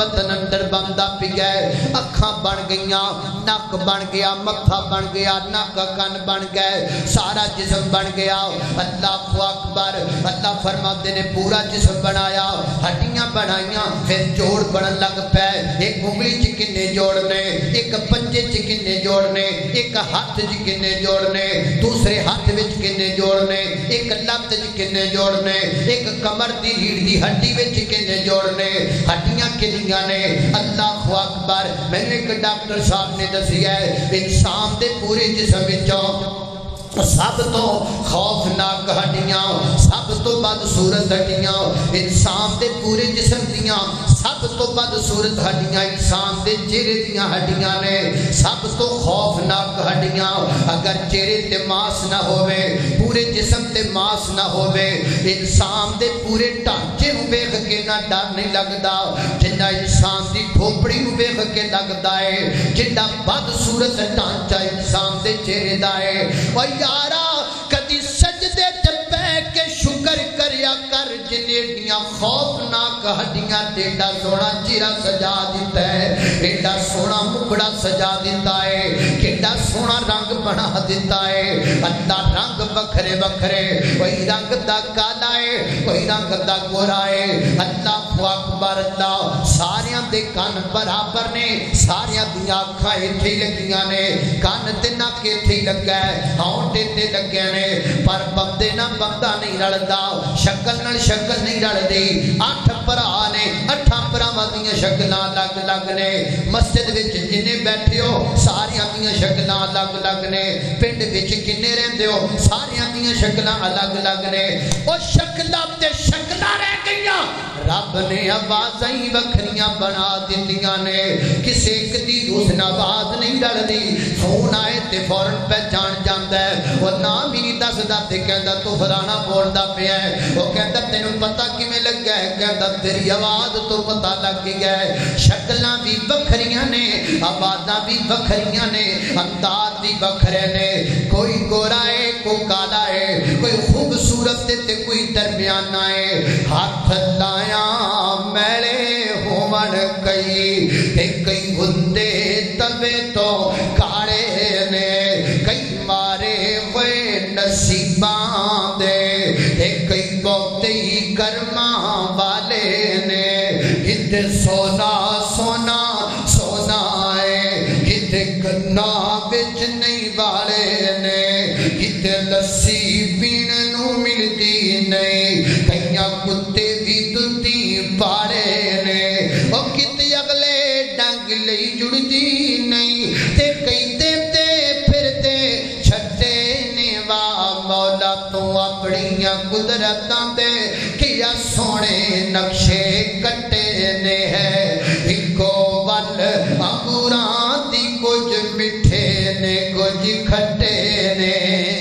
بدن اندر بندا پی گئے اکھاں بن گئیاں نک بن گیا متھا بن گیا نک کن بن گئے سارا جسم بن گیا اللہ اکبر اللہ فرماتے نے پورا جسم بنایا ہڈیاں بنائیاں پھر جوڑ بنن لگ پے ایک انگلی چ کنے جوڑنے ایک پنجے چ کنے جوڑنے ایک ہاتھ چ کنے جوڑنے دوسرے ہاتھ وچ کنے جوڑنے ایک لت چ کنے جوڑنے ایک کمر دی ریڑھ دی ہڈی وچ کنے جوڑنے ہڈیاں کنیاں نے اللہ اکبر میں نے ایک ڈاکٹر صاحب نے دسیا ہے انسان دے پورے جسم وچوں سب تو خوفناک ہڈیاں سب تو بدصورت ہڈیاں انسان دے پورے جسم دیاں سب تو بدصورت ہڈیاں انسان دے چہرے دیاں ہڈیاں نے سب تو خوفناک ہڈیاں اگر چہرے تے ماس نہ ہوئے پورے جسم تے ماس نہ ہوئے انسان دے پورے ڈھانچے نو ویکھ کے نہ ڈر نہیں لگدا جنہ انسان دی کھوپڑی نو ویکھ کے لگدا ہے جنہ بدصورت ڈھانچہ انسان دے چہرے دا ہے او یارا کدی سجدے تے پے کے شکر کریا کر جنیڈیاں خوفناک ہڈیاں ڈیڈا سونا چیرا سجا دیتا ہے ڈیڈا سونا مکڑا سجا دیتا ہے کیڈا سونا رنگ بنا دیتا ہے اللہ رنگ بکھرے بکھرے کوئی رنگ دا کالا ہے کوئی رنگ دا گورا ہے اللہ اکبر اللہ ساریاں دے کان برابر نے ساریاں دیاں اکھاں ایتھے لگیاں نے کان تے نک ایتھے لگا ہے ہونٹے تے لگے نے پر بندے نہ بندہ نہیں رلدا شکل نال شکل نہیں رلدی اٹھ بھرا نے اٹھاں بھراواں دیاں شکلاں الگ الگ نے مسجد وچ جنے بیٹھے ہو ساریاں دیاں شکلاں الگ الگ نے پنڈ وچ کنے رہندے ہو ساریاں دیاں شکلاں الگ الگ نے او شکلاں تے شکلاں رہ گئیاں رب نے آوازاں ہی وکھریاں بنا دتیاں نے کسے ایک دی دوسری آواز نہیں رلدی فون آئے تے فورن پہچان جاندا ہے وہ نام ہی دسدا تے کہندا تو فلانا بولدا پیا ہے وہ کہندا تینوں پتہ کیویں لگا ہے کہندا تیری آواز تو پتہ لگ گیا ہے شکلاں بھی وکھریاں نے آوازاں بھی وکھریاں نے انداز بھی وکھرے نے کوئی گورا ہے کوئی کالا ہے کوئی خوبصورت تے کوئی درمیانہ ہے ہاتھ لایا میلے ہون کئی تے کئی ہندے تبے تو کاڑے نے کئی مارے ہوئے نصیباں دے تے کئی بہتے ہی کرماں والے نے کتے سونا سونا سونا ہے کتے گنا بچ نہیں والے نے کتے لسی پین نو ملتی نہیں کئیاں کتے بھی دتی پاڑے نے او کتے اگلے ڈنگ لئی جڑتی نہیں تے کئی دیتے پھرتے چھٹے نے وا مولا تو اپنیاں قدرتاں دے کیا سونے نقشے کٹے نے ہے ایکو ول انگوراں دی کچھ مٹھے نے کچھ کھٹے نے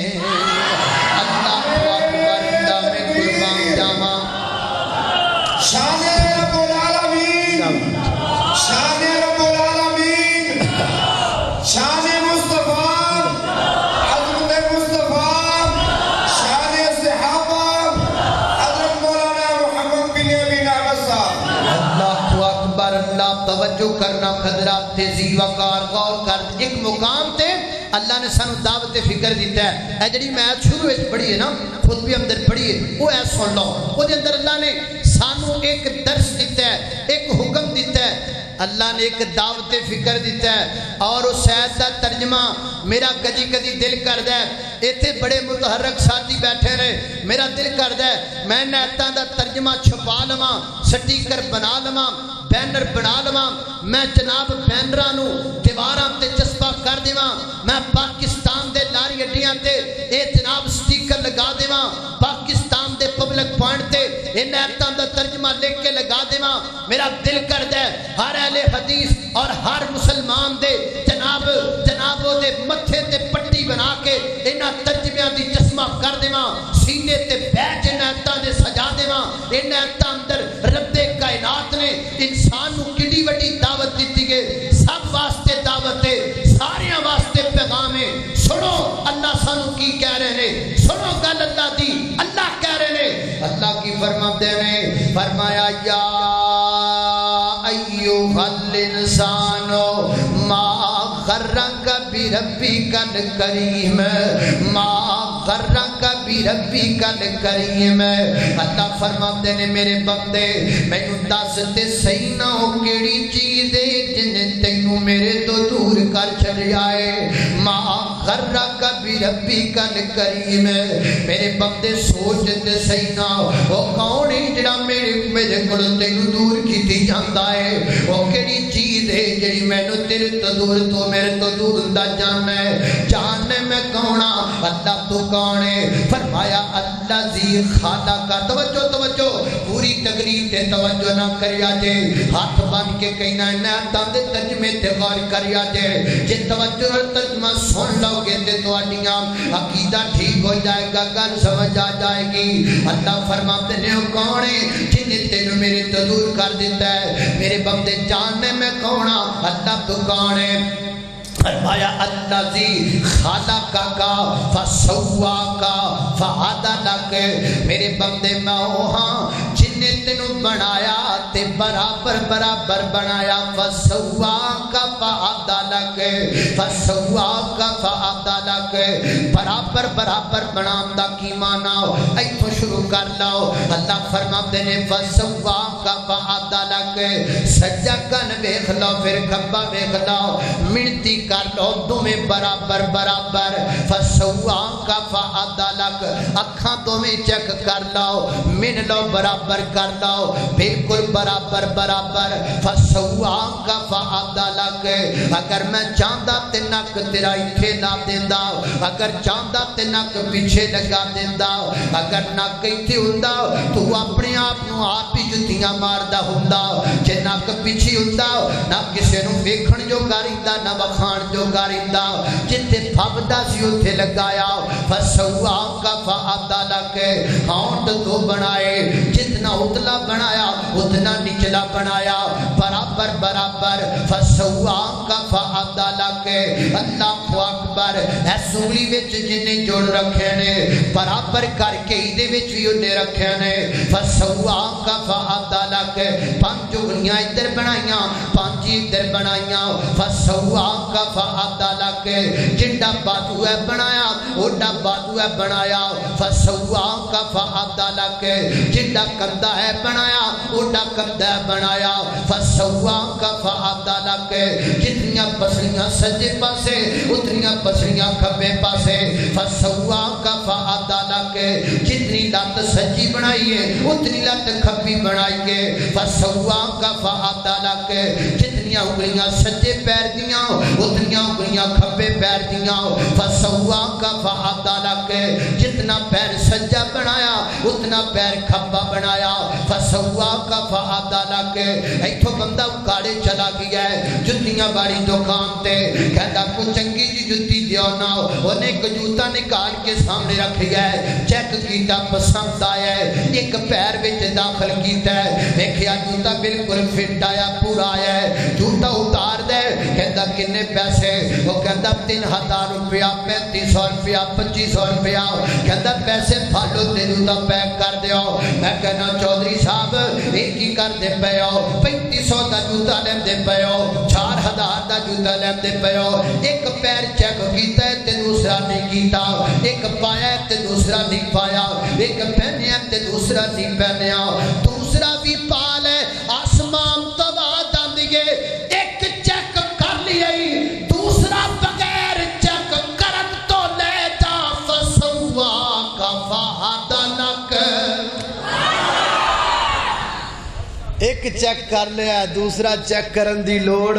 اللہ اکبر اللہ میں قربان جاواں شان رب العالمین شان رب العالمین شان مصطفیٰ حضرت مصطفیٰ شان صحابہ حضرت مولانا محمد بن ابی نعمت صاحب اللہ اکبر اللہ توجہ کرنا حضرات تیزی وقار غور کر ایک مقام تے اللہ نے سانو دعوت فکر دیتا ہے اے جڑی میں شروع وچ پڑھی ہے نا خود بھی اندر پڑھی ہے وہ اے سن لو او دے اندر اللہ نے سانو ایک درس دیتا ہے ایک حکم دیتا ہے اللہ نے ایک دعوت فکر دیتا ہے اور اس شاید دا ترجمہ میرا کدی کدی دل کردا ہے ایتھے بڑے متحرک ساتھی بیٹھے رہے میرا دل کردا ہے میں نیتاں دا ترجمہ چھپا لواں سٹیکر بنا لواں بینر بنا لواں میں جناب بینراں نو دیواراں تے چسپا کر دیواں میں پاکستان دے لاری اڈیاں تے اے جناب سٹیکر لگا دیواں پاکستان دے پبلک پوائنٹ تے اے نیتاں دا ترجمہ لکھ کے لگا دیواں میرا دل کردا ہے ہر اہل حدیث اور ہر مسلمان دے جناب جناب دے متھے تے پٹی بنا کے انہاں ترجمیاں دی چشمہ کر دیواں سینے تے بیٹھ نیتاں دے سجا دیواں اے نیتاں اندر رب کائنات نے انسان نو کڈی وڈی دعوت دیتی گئے سب واسطے دعوت ہے ساریاں واسطے پیغام ہے سنو اللہ سانو کی کہہ رہے ہیں سنو گل اللہ دی اللہ کہہ رہے ہیں اللہ کی فرماتے نے فرمایا یا ایو इंसानो मा गर्रक बिरब्बिकल करीम मा गर्रक बिरब्बिकल करीम। अल्लाह फरमाते ने मेरे बंदे मैनू दस ते सही ना हो केड़ी चीज है जिन्हें तैनू मेरे तो दूर कर छड़िया है। मा गर्रक बिरब्बिकल करीम मेरे बंदे सोच ते सही ना वो कौन है जिहड़ा मेरे मेरे कोल तैनू दूर कीती जांदा है। वो केड़ी चीज है जिहड़ी मैनू तेरे तो दूर तो मेरे तो दूर हुंदा जानना है। जानने मैं कौन आ अल्लाह तू कौन है। फरमाया अल्लाह जी खादा का तवज्जो तवज्जो पूरी तकरीर ते तवज्जो ना करिया जे हाथ बन के कहना ना तंद तर्जमे ते गौर करिया जे जे तवज्जो और तर्जमा सुन लोगे ते तुहाडियां अकीदा ठीक हो जाएगा गल समझ आ जाएगी। अल्लाह फरमाते ने कौन है जिन्हें तेनू मेरे तो दूर कर देता है। मेरे बंदे जानने में कौन आ अल्लाह तू कौन है। फरमाया अल्लाजी खालका का फसव्वा का फअदलक मेरे बंदे मैं हाँ जिन्ने तेनू बनाया ते बराबर बराबर बनाया। फसव्वा का फअदलक फसव्वा का फअदलक बराबर बराबर बनाम दा की माना इथों शुरू कर लो। अल्लाह फरमाते ने फसव्वा का फअदलक सज्जा कन वेख लो फिर खब्बा वेख लो मिनती कर लो तुम्हें बराबर बराबर। फसव्वा का फअदलक अखां तुम्हें चेक कर लो मिन लो बराबर कर लो बिल्कुल बराबर बराबर। फसव्वा का फअदलक अगर मैं चाहता ते नक तेरा इथे ला देंदा अगर चाहता ते नक पीछे लगा देंदा अगर नक इथे हुंदा तू अपने आप नू आप ही जुत्तियां मारदा हुंदा। जे नक पीछे हुंदा ना किसे नू वेखण जो करिंदा ना वखाण जो करिंदा जिथे फबदा सी उथे लगाया। फसव्वा का फअदलक होंठ तो बनाए जितना उतला बनाया उतना निचला बनाया बराबर बराबर। फसव्वा का फअदलक अल्लाहु अकबर इस उंगली विच जिन्ने जोड़ रखे ने बराबर करके इहदे विच भी उन्हें रखे ने। फसव्वा का फअदलक पांच उंगलियां इधर बनाईयां पांच इधर बनाईयां। फसव्वा का फअदलक जिंदा बाजू है बनाया ओडा बाजू है बनाया। फसव्वा का फअदलक जिंदा कंधा है बनाया ओडा कंधा बनाया। फसव्वा का फअदलक जितनियां पसलियां सज्जे पासे उतनियां पसलियां खब्बे पासे। फसव्वा का फअदलक जितनी लत सज्जी बनाई है उतनी लत खब्बी बनाई है। फसव्वा का फअदलक जितनियां उंगलियां सज्जे पैर दियां उतनियां उंगलियां खब्बे पैर दियां। फसव्वा का फअदलक जितना पैर सज्जा बनाया उतना पैर खब्बा बनाया। फसव्वा का फअदलक इथों बंदा उकाड़े चला गया है जुत्तियां बाड़ी दुकान ते कहता कोई चंगी जी जुत्ती दियो ना उन्हें एक जूता निकाल के सामने रख लिया है चेक कीता पसंद आया है एक पैर विच दाखिल कीता है देखिया जूता बिल्कुल फिट आया पूरा आया है जूता उतार दे कहता किन्ने पैसे वो कहता तीन हजार रुपया पैंतीस सौ रुपया पच्चीस सौ रुपया कहता पैसे फालो ते जूता पैक कर दियो। मैं कहना चौधरी साहब एक ही कर दे पे हो पैंतीस सौ का जूता लेंदे पे हो चार हजार का जूता लेंदे पे हो। एक पैर चेक कीता है ते दूसरा नहीं कीता एक पाया ते दूसरा नहीं पाया एक पहनिया ते दूसरा नहीं पहनिया दूसरा भी पा ले आसमान तो बात आंदी है एक चेक कर लिया दूसरा बगैर चेक करन तो ले जा। फसव्वा का फअदलक एक चेक कर लिया दूसरा चेक करन दी लोड़।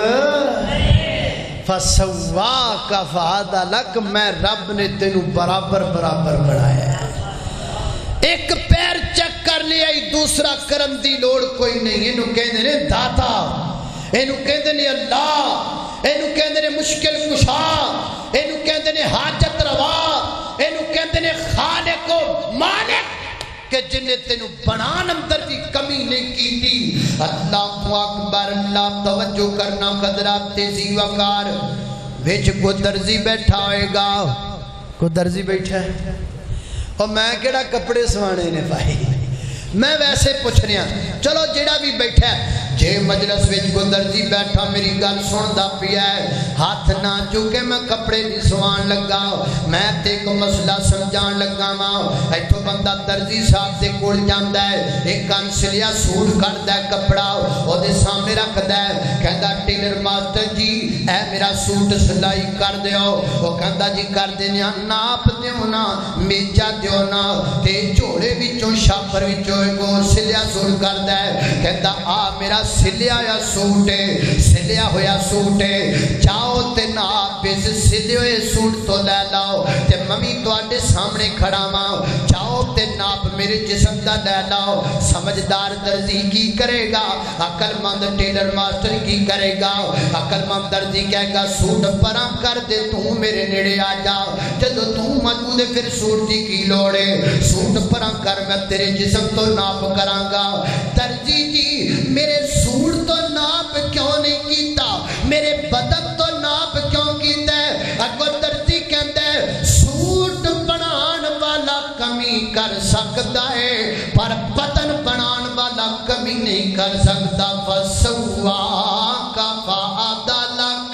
फसव्वा का फअदलक मैं रब ने तेनू बराबर बराबर बनाया। एक पैर चेक कर लिया दूसरा करन दी लोड़ कोई नहीं। इनू कहंदे ने दाता इनू कहंदे ने अल्लाह इनू कहंदे ने मुश्किल कुशा इनू कहंदे ने हाजत रवा इनू कहंदे ने खालिक मालिक कि जिन्हें तेनू बनान अंदर की कमी नहीं की थी। अल्लाहु अकबर अल्लाह तवज्जो करना कदरात तेजी वकार विच को दर्जी बैठा होएगा को दर्जी बैठा है और मैं केड़ा कपड़े सवाने ने भाई मैं वैसे पूछ रहा चलो जेड़ा भी बैठा जे मजलिस विच कोई दर्जी बैठा मेरी गल सुनदा पिया है हाथ ना चुके मैं कपड़े नहीं सवान लगा मैं ते एक मसला समझान लगा वा इथों बंदा दर्जी साहब दे कोल जांदा है एक कंसलिया सूट कटदा है कपड़ा ओदे सामने रखदा है कहंदा टेलर मास्टर जी ऐ मेरा सूट सिलाई कर दियो ओ कहंदा जी कर देने नाप दियो ना मेजा दियो ना ते झोले विचों छापर विचों एक और सिलिया सूट करदा है कहंदा आ मेरा सिलिया या सूट है सिलिया होया सूट है जाओ ते नाप इस सिले हुए सूट तो ले लाओ ते मम्मी तुहाडे सामने खड़ा वां जाओ ते नाप मेरे जिस्म दा ले लाओ समझदार दर्जी की करेगा अकलमंद टेलर मास्टर की करेगा अकलमंद दर्जी कहेगा सूट परा कर दे तू मेरे नेड़े आ जा जदों तू मौजूद है फिर सूट की की लोड़ है सूट परा कर मैं तेरे जिस्म तो नाप करांगा दर्जी जी मेरे सूट तो नाप क्यों नहीं कीता मेरे बदन तो नाप क्यों कीता अगो दर्जी कहता है सूट बनान वाला कमी कर सकता है पर बदन बनान वाला कमी नहीं कर सकता फसवा का फादा लक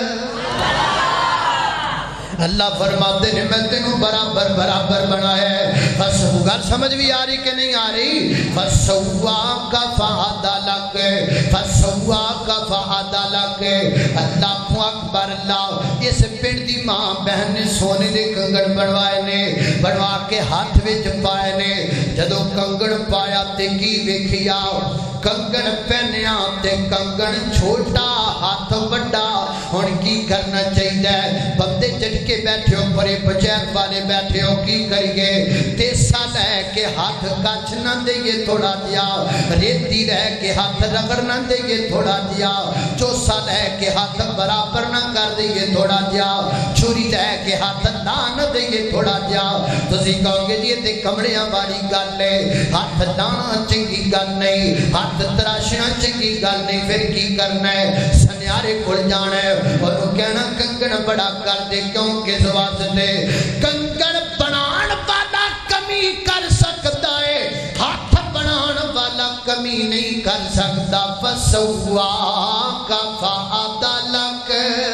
अल्लाह फरमाते ने मैं तेनू बराबर बराबर बनाया है बस गल समझ भी आ रही कि नहीं आ रही फसवा का फादा लक फसवा का फादा लक अल्लाह अकबर अल्लाह इस पिंड दी मां बहन ने सोने दे कंगन बनवाए ने बनवा के हाथ विच पाए ने जदों कंगन पाया ते की वेखिया कंगन पहनिया ते कंगन छोटा हाथ बड़ा हुण की करना चाहिए बंदे झटके बैठे हो परे पंचायत वाले बैठे हो की करिए तेसा लैके हाथ कच न देइए थोड़ा दिया रेती लैके हाथ रगड़ न देइए थोड़ा दिया चोसा लैके हाथ बराबर न कर देइए थोड़ा दिया छुरी लैके हाथ ला न देइए थोड़ा दिया तुसीं कहोगे जी ते कमड़ियां वाली गल है हाथ लाना चंगी गल नहीं हाथ तराशना चंगी गल नहीं फिर की करना है सन्यारे कोल जाना है और कहना कंगन बड़ा कर दे क्यों किस वास्ते कंगन बनान वाला कमी कर सकता है हाथ बनान वाला कमी नहीं कर सकता फसवा का फादा लक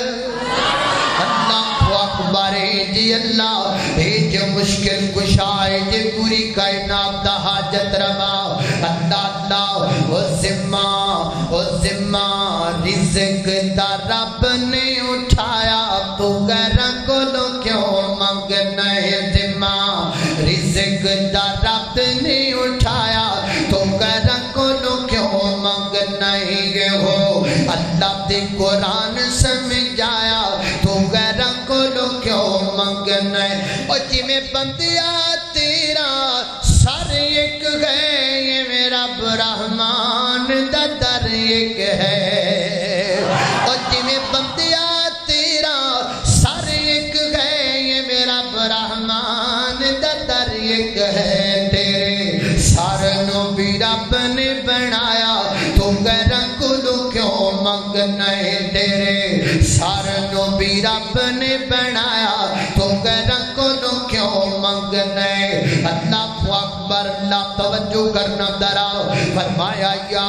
अल्लाह अकबर जी अल्लाह ए जो मुश्किल कुशाए जे पूरी कायनात दा हाजत रवा अल्लाह अल्लाह ओ जिम्मा ओ जिम्मा रिज़्क़ दा रब ने उठाया तू गैरां कोलों क्यों मंगना है जिम्मा रिज़्क़ दा रब ने उठाया तू गैरां कोलों क्यों मंगना है हो अल्लाह दे कुरान समझाया तू गैरां कोलों क्यों मंगना है ओ जिवें बंदिया तेरा सर एक है ये मेरा रहमान दा दर एक है और जिवें बंदिया तेरा सर एक है ये मेरा रहमान दा दर एक है तेरे सर नो भी रब ने बनाया तू गैरां कोलों क्यों मंगना है तेरे सर नो भी रब ने बनाया तू गैरां कोलों क्यों मंगना है अल्लाह अकबर अल्लाह तवज्जो करना दरा फरमाया या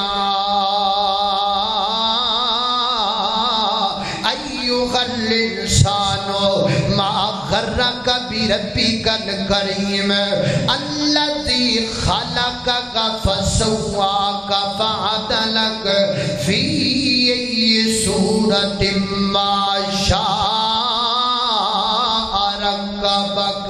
अय्युहल इंसानो मा गर्रक बिरब्बिकल करीम अल्लज़ी खलक़क फसव्वाक फअदलक फी सूरतिम मा शाअ रक्कबक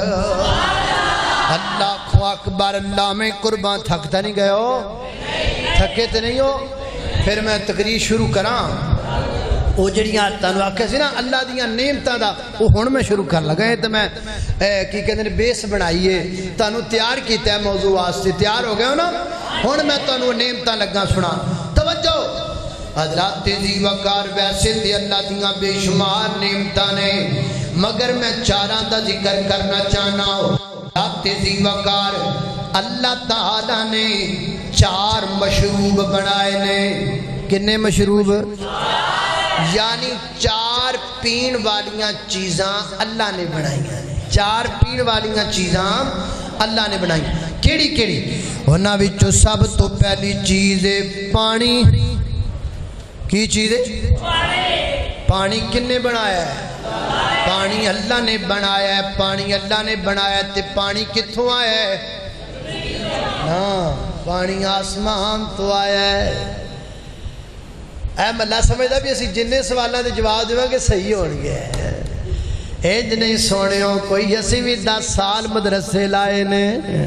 अल्लाह अकबर अल्लाह में कुर्बान थकता नहीं गए हो थके तो नहीं हो फिर मैं तकरीर शुरू करा वो जड़ियां तुहानू आख्या सी ना अल्लाह दियां नेमतां दा वो हुण मैं शुरू कर लगा तो मैं की कहते हैं बेस बनाइए तुहानू तैयार किया मौजू वास्ते तैयार हो गए हो ना हुण मैं तुहानू नेमतां लगा सुना तवज्जो हज़रात तेजी वकार वैसे ते अल्लाह दियां बेशुमार नेमतां ने मगर मैं चारां दा जिक्र करना चाहना तेजी वकार अल्लाह ताला ने चार मशरूब बनाए ने किन्ने मशरूब यानी चार पीण वालियां चीज़ां अल्लाह ने बनाई चार पीण वालियां चीज़ां अल्लाह ने बनाई केड़ी केड़ी انہاں وچوں سب تو پہلی چیز ہے پانی کی چیز ہے پانی کن نے بنایا ہے پانی اللہ نے بنایا ہے پانی اللہ نے بنایا ہے تے پانی کتھوں آیا ہے ہاں پانی آسمان تو آیا ہے اے ملا سمجھدا بھی اسی جننے سوالاں دے جواب دیواں گے صحیح ہون گے انج نہیں سونیو کوئی اسی بھی دس سال مدرسے لائے نے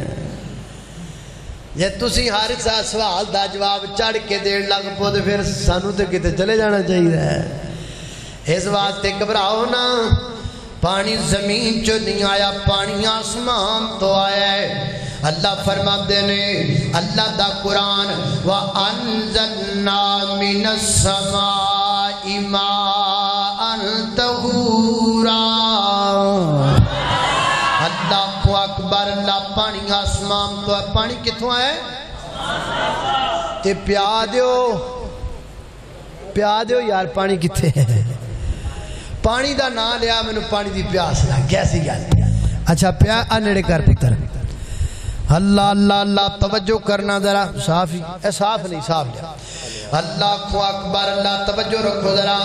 جے تسی ہر سوال دا جواب چڑھ کے دین لگ پو تے پھر سانو تے کتے چلے جانا چاہیے اس واسطے گھبراؤ نا پانی زمین چو نہیں آیا پانی آسمان تو آیا ہے اللہ فرماتے نے اللہ دا قرآن وَأَنزَلْنَا مِنَ السَّمَاءِ مَاءً طَهُورًا اللہ کو اکبر اللہ پانی آسمان تو پانی کتھوں آئے تے پیا دیو پیا دیو یار پانی کتھے ہے پانی دا نا لیا میں نے پانی دی پیاس لگ کیسی گل اچھا پیا انڑے کر پتر اللہ اللہ اللہ توجہ کرنا ذرا صاف ہی اے صاف نہیں صاف لیا اللہ کو اکبر اللہ توجہ رکھو ذرا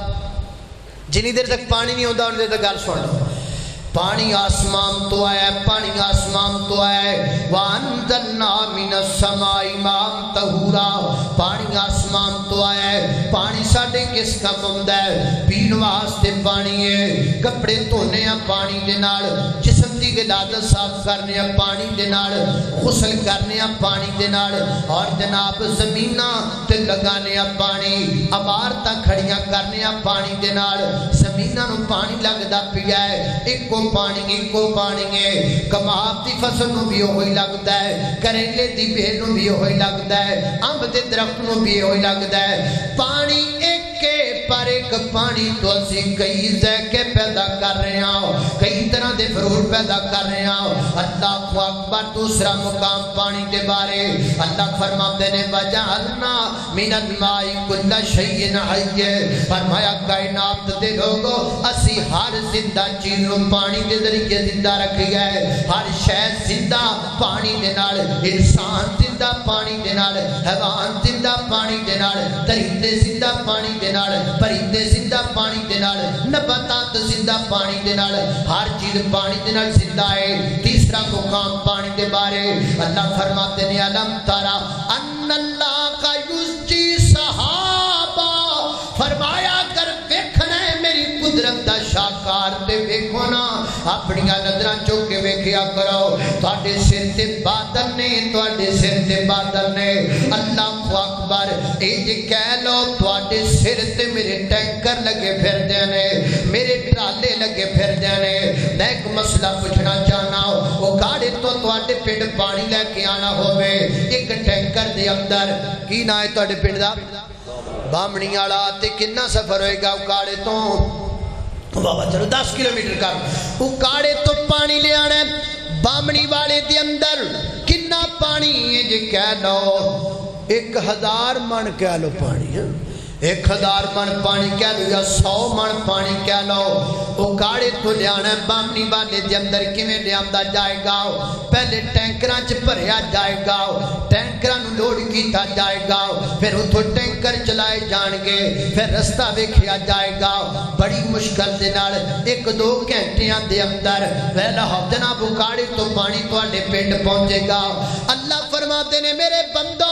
جنی دیر تک پانی نہیں ہوتا ان دیر تک گل سن پانی آسمان تو آیا ہے پانی آسمان تو آیا ہے وَأَنزَلْنَا مِنَ السَّمَاءِ مَاءً طَهُورًا پانی آسمان تو آیا ہے پانی ساڑھے کس کا ممدہ ہے پین واسطے پانی ہے کپڑے دھونے ہیں پانی دے نال جسم دی غلازت صاف کرنے ہیں پانی دے نال غسل کرنے ہیں پانی دے نال اور جناب زمینہ تے لگانے ہیں پانی عمارتاں کھڑیاں کرنے ہیں پانی دے نال زمینہ نو پانی لگدا پیا ہے ایک کو پانی ایک کو پانی ہے کماب دی فصل نو بھی ہوئی لگتا ہے کریلے دی بیل نو بھی ہوئی لگتا ہے امب دے درخت نو بھی ہوئی لگتا ہے پانی ایک کے پر ایک پانی تو اسی کئی زیکے پیدا کر رہے ہیں کئی طرح دے فروٹ پیدا کر رہے ہیں اللہ کو اکبر دوسرا مقام پانی دے بارے اللہ فرماتے نے وَجَعَلْنَا مِنَ الْمَاءِ كُلَّ شَيْءٍ حَيٍّ فرمایا کائنات دے لوگوں اسی ہر زندہ چیز نو پانی دے ذریعے زندہ رکھی گئے ہر شے زندہ پانی دے نال انسان زندہ پانی دے نال حیوان زندہ پانی دے نال درندے زندہ پانی دے نال پرندے زندہ پانی دے نال نباتات زندہ پانی دے نال ہر چیز پانی دے نال زندہ ہے تیسرا مقام پانی دے بارے اللہ فرماتے نے علم تارا ان اللہ کا یسجی صحابہ فرمایا کر ویکھنا ہے میری قدرت دا شاکار تے ویکھو نا اپنی نظراں چوک کے ویکھیا کرو تواڈے سر تے بادل نے تواڈے سر تے بادل نے اللہ اکبر اے جے کہہ لو تواڈے سر تے میرے ٹینکر لگے پھردے نے میرے ٹرالے لگے پھردے نے میں ایک مسئلہ پوچھنا چاہنا او گاڑی تو تواڈے پنڈ پانی لے کے آنا ہوے ایک ٹینکر دے اندر کی نا ہے تواڈے پنڈ دا بامنی والا تے کتنا سفر ہوئے گا اکاڑے تو بابا چلو دس کلومیٹر کر اکاڑے تو پانی لے آنا ہے بامنی والے دے اندر کتنا پانی ہے جے کہہ لو ایک ہزار من کہہ لو پانی ہے ایک ہزار من پانی کہہ لو یا سو من پانی کہہ لو وہ گاڑے تو لے آنا ہے بامنی والے دے اندر کیویں لے آندا جائے گا پہلے ٹینکراں چ بھریا جائے گا ٹینکراں نو لوڈ کیتا جائے گا پھر اتھوں ٹینکر چلائے جان گے پھر رستہ ویکھیا جائے گا بڑی مشکل دے نال ایک دو گھنٹیاں دے اندر ویلا جناب گاڑے تو پانی تواڈے پنڈ پہنچے گا اللہ فرماتے نے میرے بندو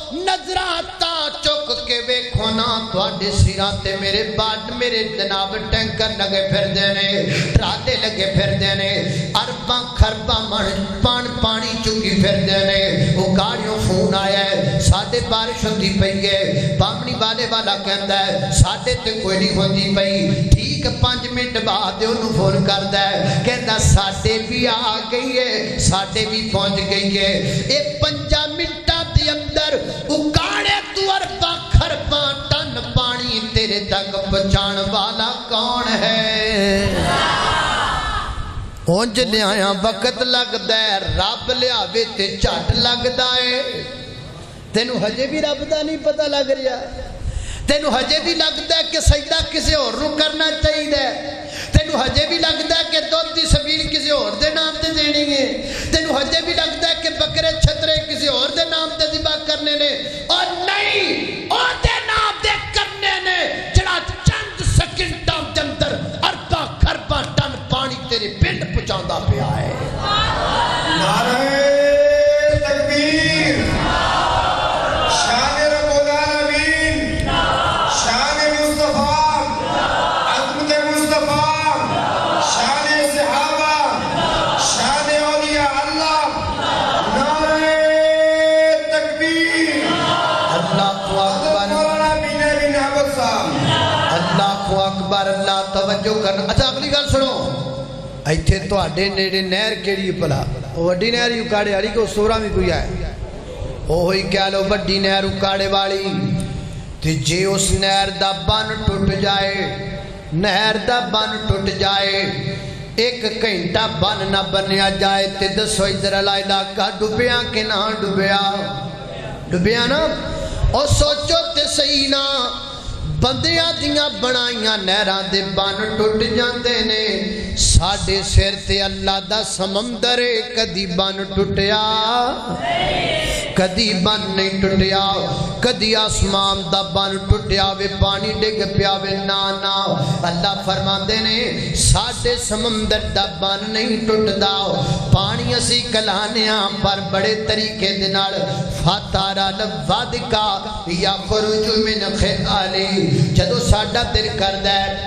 نظراتا چک کے ویکھو نا تواڈے سراں تے میرے بعد میرے جناب ٹینکر لگے پھردے نے ٹرالے لگے پھردے نے ارباں خرباں من پان پانی چکی پھردے نے وہ گاڑیوں فون آیا ہے ساڈے بارش ہوندی پئی ہے بامنی والے والا کہندا ہے ساڈے تے کوئی نہیں ہوندی پئی ٹھیک پانچ منٹ بعد اونوں فون کردا ہے کہندا ساڈے بھی آ گئی ہے ساڈے بھی پہنچ گئی ہے اے پنجا منٹاں دے اندر اکاڑے تو ارباں خرباں ٹن پانی تیرے تک پہنچان والا کون ہے اونج لے آیا وقت لگدا ہے رب لیاوے تے جھٹ لگدا ہے تینوں ہجے بھی رب دا نہیں پتہ لگ رہا تینوں ہجے بھی لگتا ہے کہ سجدہ کسے اور رو کرنا چاہیے تینوں تینوں ہجے بھی لگتا ہے کہ دودھ دی سبیل کسی اور دے نام تے دینی ہے تینوں ہجے بھی لگتا ہے کہ بکرے چھترے کسی اور دے نام تے ذبح کرنے نے اور نہیں اور دے نام دے کرنے نے جڑا چند سیکنڈاں دے اندر ارباں خرباں ٹن پانی تیرے پنڈ پہنچاوندا پیا ہے نعرہ تکبیر شان رب العالمین شان مصطفیٰ عظمت مصطفیٰ شان صحابہ شان اولیاء اللہ نعرہ تکبیر اللہ اکبر مولانا بینے بن عبد صاحب اللہ اکبر اللہ توجہ کرنا اچھا اگلی گل سنو ایتھے تواڈے نیڑے نہر کیڑی پلا وڈی نہر اکاڑے والی کو سورا بھی کوئی ہے اوہی کہہ لو وڈی نہر اکاڑے والی تے جے اس نہر دا بن ٹوٹ جائے نہر دا بن ٹوٹ جائے ایک گھنٹہ بن نہ بنیا جائے تے دسو ادھر والا علاقہ ڈوبیا کہ نہ ڈوبیا ڈوبیا نا اور سوچو تے صحیح نا بندیاں دیاں بنائیاں نہراں دے بن ٹوٹ جاندے نے ساڈے سر تے اللہ دا سمندر کدی بن ٹوٹیا کدی بن نہیں ٹوٹیا کدی آسمان دا بن ٹوٹیا وے پانی ڈگ پیا وے نا نا اللہ فرماندے نے ساڈے سمندر دا بن نہیں ٹوٹدا پانی اسی کلانیاں پر بڑے طریقے دے نال فاتارا لوادکا یا خروج من خلالی جدو ساڈا دل کردا ہے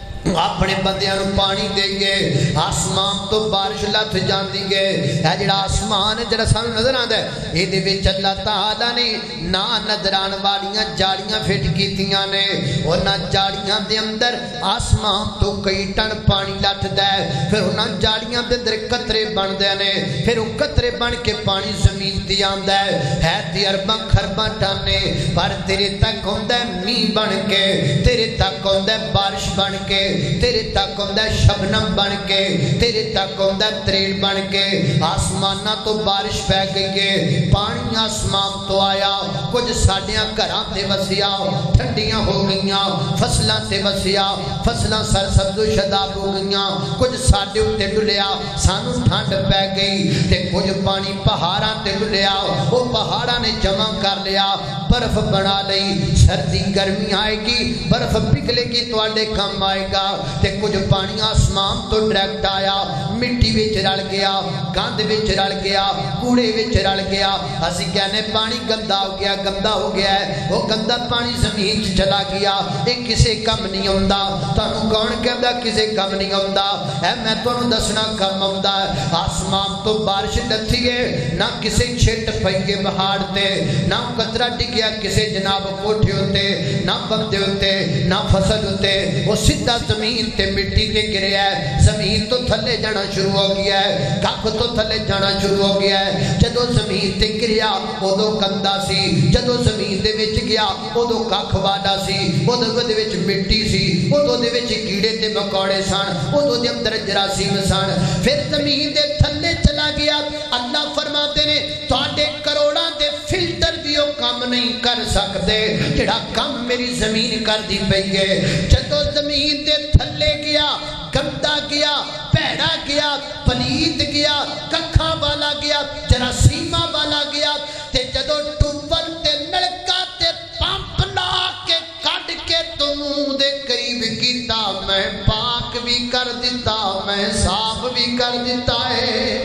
اپنے بندیاں نو پانی دے گے آسمان تو بارش لت جاندی گے اے جڑا آسمان جڑا سانو نظر آندا ہے اے دے وچ اللہ تعالی نے نا نظر آن والیاں جاڑیاں فٹ کیتیاں نے انہاں جاڑیاں دے اندر آسمان تو کئی ٹن پانی لٹدا ہے پھر انہاں جاڑیاں دے اندر قطرے بندے نے پھر او قطرے بن کے پانی زمین تے آندا ہے ہے تے ارباں خرباں ٹن نے پر تیرے تک ہوندا ہے میਂਹ بن کے تیرے تک ہوندا ہے بارش بن کے تیرے تک ہوندا ہے شبنم بن کے تیرے تک ہوندا ہے تریل بن کے آسماناں تو بارش پہ گئی ہے پانی آسمان تو آیا کچھ ساڈیاں گھراں تے وسیا ٹھنڈیاں ہو گئیاں فصلاں تے وسیا فصلاں سرسبز و شاداب ہو گئیاں کچھ ساڈے اُتے ڈلیا سانو ٹھنڈ پہ گئی تے کچھ پانی پہاڑاں تے ڈلیا وہ پہاڑاں نے جمع کر لیا برف بنا لئی سردی گرمی آئے گی برف پگھلے گی تواڈے کم آئے گا تے کچھ پانی آسمان تو ڈائریکٹ آیا مٹی وچ رل گیا گند وچ رل گیا کوڑے وچ رل گیا اسی کہنے پانی گندا ہو گیا گندا ہو گیا ہے وہ گندا پانی زمین وچ چلا گیا اے کسے کم نہیں ہوندا تانوں کون کہندا کسے کم نہیں ہوندا اے میں تانوں دسنا کم ہوندا ہے آسمان تو بارش لتھی ہے نہ کسے چھٹ پئی کے پہاڑ تے نہ قطرہ ڈگیا کسے جناب کوٹھے ہوتے نہ بندے ہوتے نہ فصل ہوتے وہ سیدھا زمین تے مٹی تے گریا ہے زمین تو تھلے جانا شروع ہو گیا ہے کاک تو تھلے جانا شروع ہو گیا ہے جدو زمین تے گریا ادو کندا سی جدو زمین دے وچ گیا ادو کاک والا سی ادو دے وچ مٹی سی ادو دے وچ کیڑے تے مکوڑے سن ادو دے اندر جراثیم سن پھر زمین دے تھلے چلا گیا اللہ فرماتے نے تواڈے کروڑاں دے فلٹر بھی او کام نہیں کر سکتے جڑا کام میری زمین کر دی پئی ہے جدو زمین دے تھلے گیا گندا گیا پیڑا گیا پلیت گیا ککھاں والا گیا جراثیمہ والا گیا تے جدو ٹوبل تے نلکا تے پمپ لا کے کڈ کے تم دے قریب کیتا میں پاک بھی کر دیتا میں صاف بھی کر دیتا ہے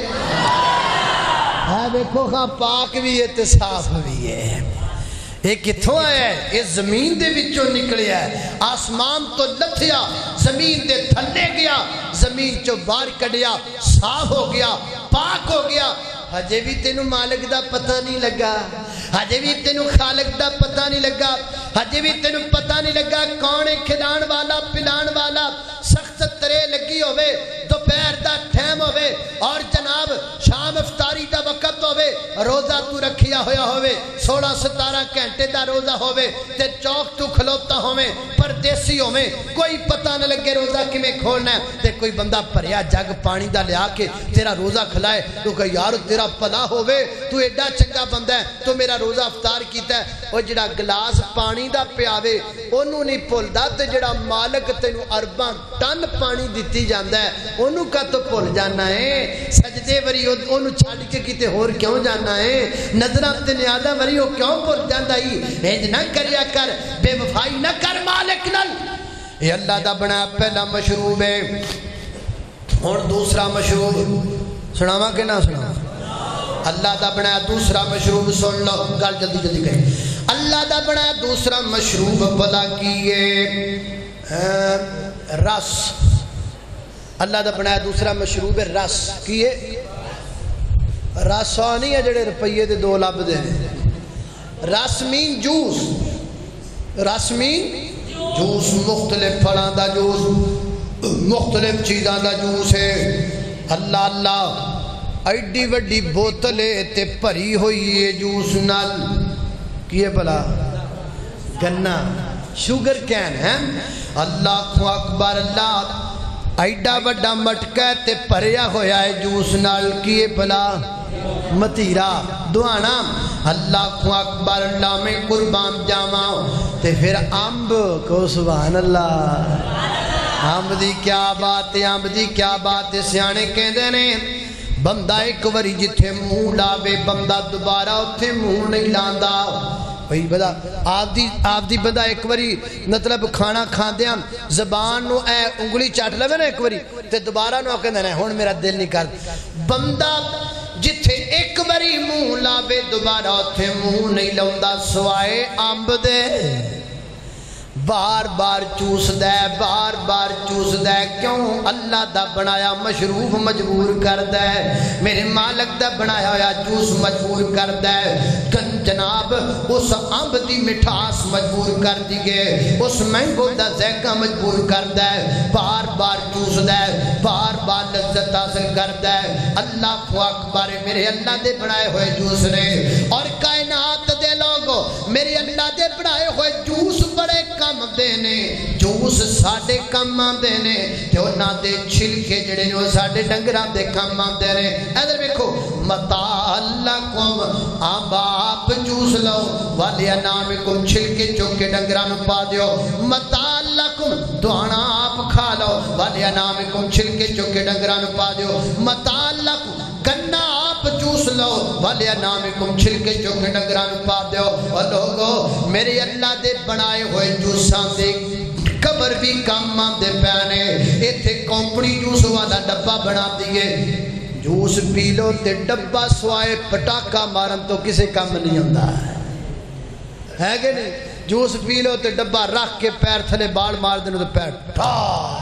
ہاں دیکھو ہاں پاک بھی ہے تے صاف بھی ہے یہ کتھوں آیا ہے یہ زمین دے وچوں نکلیا ہے آسمان تو لتھیا زمین دے تھلے گیا زمین چو باہر کڈیا صاف ہو گیا پاک ہو گیا ہجے بھی تینوں مالک دا پتہ نہیں لگا ہجے بھی تینوں خالق دا پتہ نہیں لگا ہجے بھی تینوں پتہ نہیں لگا کون ہے کھلان والا پلان والا سخت ترے لگی ہوئے دوپہر دا ٹائم ہوئے اور جناب شام افطاری دا وقت ہوے روزہ تو رکھیا ہویا ہوے سولہ ستارہ گھنٹے دا روزہ ہوے تے چوک تو کھلوتا ہوے پردیسی ہوے کوئی پتہ نہ لگے روزہ کیویں کھولنا ہے تے کوئی بندہ بھریا جگ پانی دا لیا کے تیرا روزہ کھلائے تو کہ یار تیرا بھلا ہوے تو ایڈا چنگا بندہ ہے تو میرا روزہ افطار کیتا ہے او جڑا گلاس پانی دا پیاوے اونوں نہیں بھولدا تے جڑا مالک تینوں ارباں ٹن پانی دتی جاندا ہے اونوں کا تو بھول جانا ہے سجدے وری اونوں چھڈ کے کیتے ہور کیوں جانا ہے نظراں تے نیازاں وری او کیوں بھول جاندا ہی انج نہ کریا کر بے وفائی نہ کر مالک نال یہ اللہ دا بنا پہلا مشروب ہے ہن دوسرا مشروب سناواں کہ نہ سناواں اللہ دا بنا دوسرا مشروب سن لو گل جلدی جلدی کریں اللہ دا بنا دوسرا مشروب بلا کیے رس اللہ دا بنا دوسرا مشروب رس کیے رس نہیں ہے جڑے روپیے دے دو لب دے رس مین جوس رس مین جوس مختلف پھلاں دا جوس مختلف چیزاں دا جوس ہے اللہ اللہ ایڈی وڈی بوتلے تے پری ہوئی ہے جوس نال کیے بلا گنا شوگر کین ہے اللہ اکبر اللہ ایڈا وڈا مٹکا تے پریا ہویا ہے جوس نال کیے بلا متیرا دعانا اللہ اکبر اللہ میں قربان جاواں تے پھر امب کو سبحان اللہ امب دی کیا بات ہے امب دی کیا بات ہے سیانے کہندے نے بندہ ایک وری جتھے منہ لاوے بندہ دوبارہ اتھے منہ نہیں لاندا بھئی بدا آپ دی آپ دی بندہ ایک وری مطلب کھانا کھاندیاں زبان نو اے انگلی چاٹ لوے نا ایک وری تے دوبارہ نو کہندے نے ہن میرا دل نہیں کردا بندہ جتھے ایک وری منہ لاوے دوبارہ اتھے منہ نہیں لاوندا سوائے امب دے بار بار چوس دے بار بار چوس دے کیوں اللہ دا بنایا مشروب مجبور کر دے میرے مالک دا بنایا ہویا جوس مجبور کر دے جناب اس امب دی مٹھاس مجبور کر دیگے اس مینگو دا ذائقہ مجبور کر دے بار بار چوس دے بار بار لذت حاصل کر دے اللہ اکبر میرے اللہ دے بنائے ہوئے جوس نے اور کائنات دے لوگوں میرے اللہ دے بنائے ہوئے جوس بڑے کم دینے جوس ساڑے کم آندے نے جو نہ دے چھلکے جڑے جو ساڑے ڈنگران دے کم آندے نے ادھر بیکھو متعلقم آباب جوس لو والی انامکم چھلکے چوکے ڈنگران پا دیو متعلقم دعانا آپ کھا لو والی انامکم چھلکے چوکے ڈنگران پا دیو متعلقم گنہ آپ جوس لو والی انامکم چھلکے چوکے ڈنگران پا دیو اور لوگو میرے اللہ دے بنائے ہوئے جوساں دے قبر بھی کام آندے پیانے ایتھے کمپنی جوس والا ڈبا بنا دیئے جوس پی لو تے ڈبا سوائے پٹاکا مارن تو کسے کام نہیں ہوندہ ہے کہ نہیں جوس پی لو تے ڈبا رکھ کے پیر تھلے بال مار دینے تو پیر ٹھا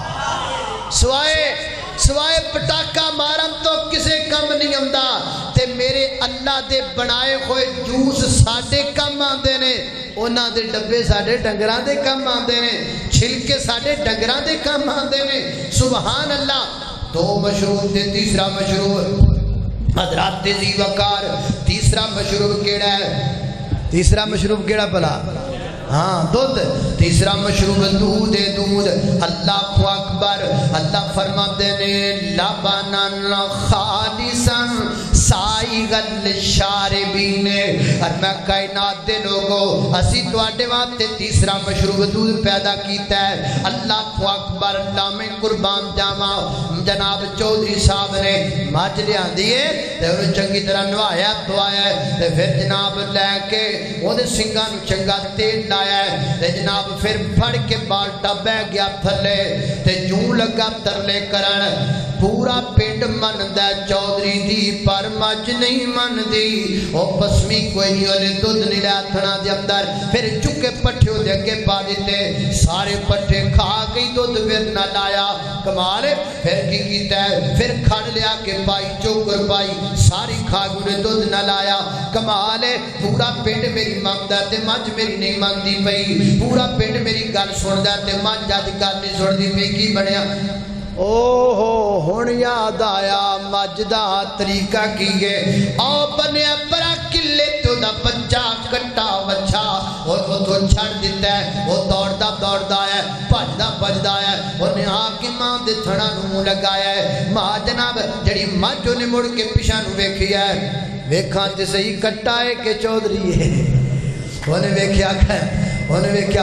سوائے سوائے پٹاکا مارن تو کسے کم نہیں ہوندہ تے میرے اللہ دے بنائے ہوئے جوس ساڑے کم آندے نے اونا دے ڈبے ساڑے ڈنگران دے کم آندے نے چھلکے ساڑے ڈنگران دے کم آندے نے سبحان اللہ دو مشروب دے تیسرا مشروب حضرات ذی وقار تیسرا مشروب کیڑا ہے تیسرا مشروب کیڑا پلا ہاں دودھ تیسرا مشروب دودھ دودھ اللہ اکبر اللہ فرماتے نے لبنن خالصا سائغا للشاربین اور میں کائنات دے لوگوں اسی تواڈے واسطے تیسرا مشروب دودھ پیدا کیتا ہے اللہ اکبر اللہ میں قربان جاواں جناب چودھری صاحب نے مجھ لیاندی ہے تے انہوں چنگی طرح نوایا دھوایا تے پھر جناب لے کے وہ دے سنگاں نو چنگا تیل لایا ہے تے جناب پھر پھڑ کے بالٹا بہ گیا تھلے تے جوں لگا ترلے کرن پورا پنڈ مندا چودھری دی پر مجھ نہیں من دی او بسمی کوئی نہیں اونے دودھ نہیں لیا تھنا دے اندر پھر چکے پٹھیوں دے کے پا دیتے سارے پٹھے کھا گئی دودھ پھر نہ لایا کمال پھر کی کیتا ہے پھر کھڑ لیا کے پائی چوکر پائی ساری کھا گئی نے دودھ نہ لایا کمال پورا پنڈ میری مانگدا تے مجھ میری نہیں مانگدی پئی پورا پنڈ میری گل سندا تے مجھ جد گل نہیں سندی پئی کی بنیا او ہو ہن یاد آیا مجدہ طریقہ کیے او بنیا برا کلے تو دا بچہ کٹا بچہ اور وہ تو چھڑ دیتا ہے وہ دوڑدا دوڑدا ہے بھجدا بھجدا ہے انہیں آ کے ماں دے تھڑا نو لگایا ہے ماں جناب جڑی مجھ نے مڑ کے پیچھے نو ویکھیا ہے ویکھاں تے صحیح کٹا ہے کہ چودھری ہے انہیں ویکھیا کہ انہیں ویکھیا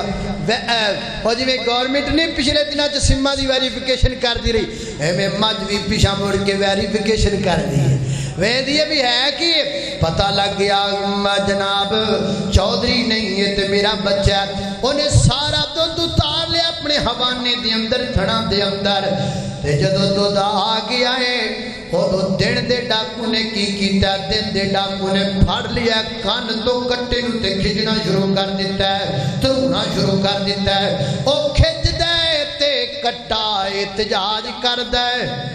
اور جی میں گورنمنٹ نے پچھلے دنوں چ سما دی ویریفیکیشن کر دی رہی ایویں مجھ بھی پیچھے مڑ کے ویریفیکیشن کر دی ہے ویندی بھی ہے کہ پتہ لگ گیا جناب چودھری نہیں ہے تے میرا بچہ انہیں سارا دودھ اتار لیا اپنے حوانے دے اندر تھڑا دے اندر تے جدو دودھ آ گیا ہے وہ دن دے ڈاکو نے کی کیتا دن دے ڈاکو نے پھڑ لیا کان تو کٹے نو تے کھچنا شروع کر دیتا ہے ترونا شروع کر دیتا ہے او کھچ دے تے کٹا احتجاج کر دے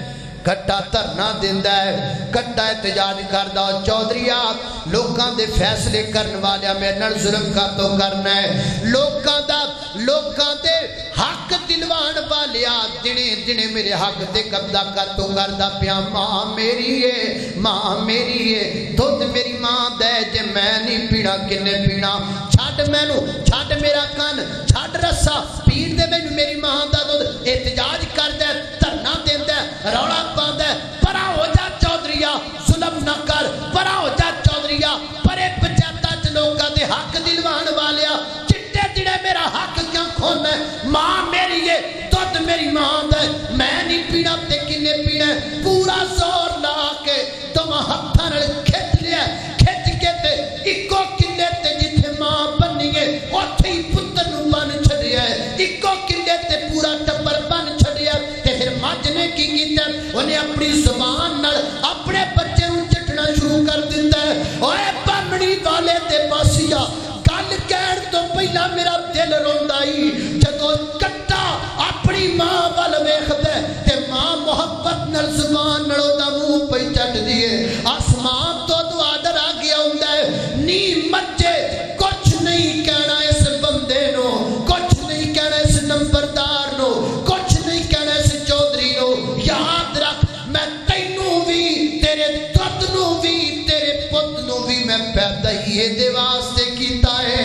کٹا ترنا دیندا ہے کٹا احتجاج کردا چودھری آپ لوکاں دے فیصلے کرن والے میرے نال ظلم کا تو کرنا ہے لوکاں دا لوکاں دے حق دلوان والیا دنے دنے میرے حق دے قبضہ کر تو کردا پیا ماں میری ہے ماں میری ہے دودھ میری ماں دے جے میں نہیں پینا کنے پینا چھڈ مینوں چھڈ میرا کان چھڈ رسا پیر دے مینوں میری ماں دا دودھ احتجاج کردا دھرنا دیندا روڑا پاندا پرا ہو جا چودھریا ظلم نہ کر پرا ہو جا چودھریا پرے پچاتا چ لوکاں دے حق دلوان والیا چٹے جڑے میرا حق کیوں کھونا ماں میری ہے دودھ میری ماں دے میں نہیں پینا تے کنے پینا پورا زور لا کے تم ہتھاں نال کھچ لیا کھچ کے تے اکو کلے تے جتھے ماں بنی ہے اوتھے ہی پتر نو بن چھڈیا ہے اکو کلے تے پورا ٹبر بن چھڈیا تے پھر مجھ نے کی کیتا انہیں اپنی زبان نال اپنے بچے نو چٹنا شروع کر دیتا ہے اوے بامڑی والے تے پاسیا گل کہن تو پہلا میرا دل روندا ہی جدوں کٹا اپنی ماں ول ویکھدا تے ماں محبت نال زبان نال دا منہ پئی چٹ دیے آسمان تو دعا در آ گیا ہوندا ہے نی مچے کچھ نہیں کہنا اس بندے نو کچھ نہیں کہنا اس نمبردار نو کچھ نہیں کہنا اس چودھری نو یاد رکھ میں تینوں بھی تیرے دودھ نو بھی تیرے پت نو بھی میں پیدا ہی دے واسطے کیتا ہے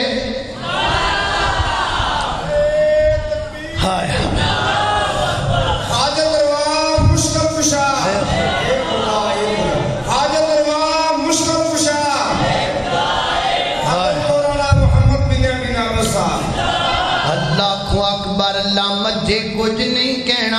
ہائے حاجت روا مشکل کشا حاجت روا مشکل کشا حضرت مولانا محمد بن امین احمد صاحب اللہ کو اکبر اللہ مجھے کچھ نہیں کہنا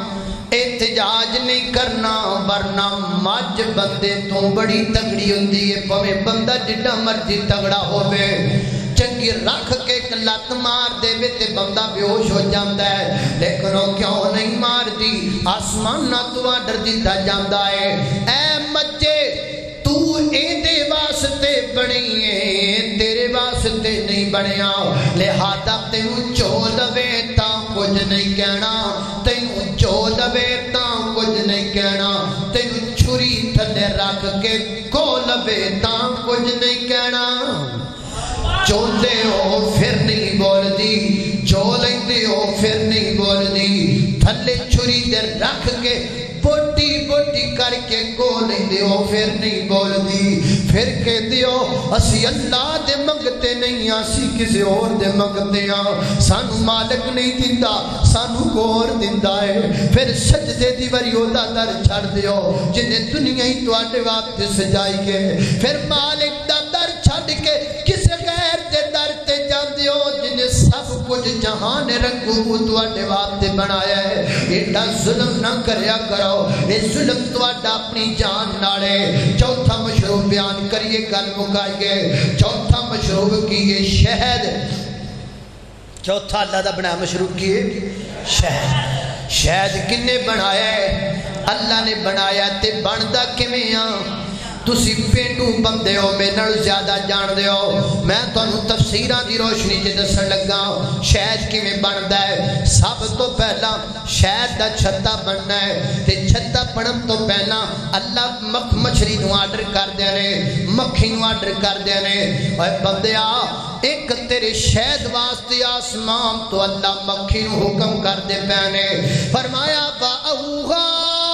احتجاج نہیں کرنا ورنہ مجھ بندے تو بڑی تگڑی ہوندی ہے پویں بندہ جڈا مرضی تگڑا ہوے چنگی رکھ کے ایک لت مار دے وے تے بندہ بے ہوش ہو جاندا ہے لیکن وہ کیوں نہیں مار دی آسمان نہ تو آڈر دیتا جاندا ہے اے مجھے تو اے دے واسطے بنی ہے تیرے واسطے نہیں بنیا لہذا تینوں چو لوے تاں کچھ نہیں کہنا تینوں چو لوے تاں کچھ نہیں کہنا تینوں چھری تھلے رکھ کے کو لوے تاں کچھ نہیں کہنا چولے ہو پھر نہیں بول دی جو لیندے ہو پھر نہیں بول دی تھلے چھری دے رکھ کے بوٹی بوٹی کر کے کو لیندے ہو پھر نہیں بول دی پھر کہ دیو اسی اللہ دے منگتے نہیں اسی کسی اور دے منگتے ہیں سانو مالک نہیں دیندا سانو کور دیندا ہے پھر سجدے دی واری اودا در چھڑ دیو جنہیں دنیا ہی تواڈے واسطے سجائی کے پھر مالک دا در چھڑ کے کسی غیر دے در تے جاندے ہو جنہیں سب کچھ جہان رنگو تواڈے واسطے بنایا ہے ایڈا ظلم نہ کریا کرو اے ظلم تواڈا اپنی جان نالے چوتھا مشروب بیان کریے گل مکائیے چوتھا مشروب کیے شہد چوتھا اللہ دا بنا مشروب کیے شہد شہد کنے بنایا ہے اللہ نے بنایا تے بندا کیویں آ تسی پینڈو بندے ہو میں نال زیادہ جان دے ہو میں تانوں تفسیراں دی روشنی چ دسن لگا شہد کیویں بندا ہے سب تو پہلا شہد دا چھتا بننا ہے تے چھتا بنن تو پہلا اللہ مکھ مچھلی نو آرڈر کر دے نے مکھی نو آرڈر کر دے نے اے بندیا ایک تیرے شہد واسطے آسمان تو اللہ مکھی نو حکم کر دے پینے فرمایا وَأَوْغَا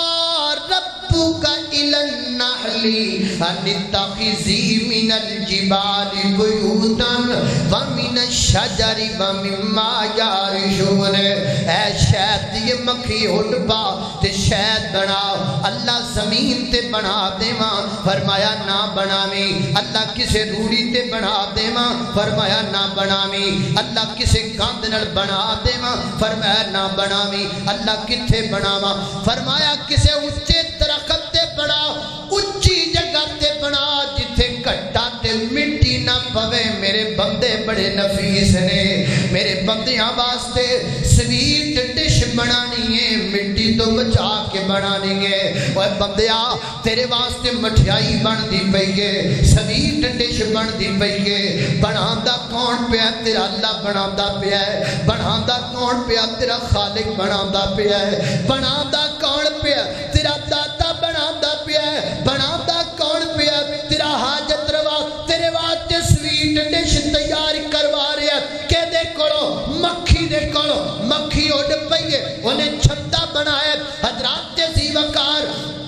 رَبُّكَ إِلَى النَّحْلِ أَنِ اتَّخِذِي مِنَ الْجِبَالِ بُيُوتًا وَمِنَ الشَّجَرِ وَمِمَّا يَعْرِشُونَ اے شہد یہ مکھی اٹھ پا تے شہد بنا اللہ زمین تے بنا دے ماں فرمایا نہ بناویں اللہ کسے روڑی تے بنا دے ماں فرمایا نہ بناویں اللہ کسے کاند نال بنا دے ماں فرمایا نہ بناویں اللہ کتھے بناواں فرمایا کسے اونچے درخت تے بنا اونچی جگہ تے بنا جتھے کٹا تے مٹی نہ پوے میرے بندے بڑے نفیس نے میرے بندیاں واسطے سویٹ ڈش بنانی ہے مٹی تو بچا کے بنانی ہے اوے بندیا تیرے واسطے مٹھائی بن دی پئی ہے سویٹ ڈش بن دی پئی ہے بناندا کون پیا تیرا اللہ بناندا پیا ہے بناندا کون پیا تیرا خالق بناندا پیا ہے بناندا کون پیا تیرا داتا بناندا پیا ہے بناندا کون پیا تیرا حاجت روا تیرے واسطے سویٹ ڈش تیار کروا رہا کہ دے کولو مکھی دے کولو مکھی اڈ پئی ہے انہیں چھتا بنایا حضرات ذی وقار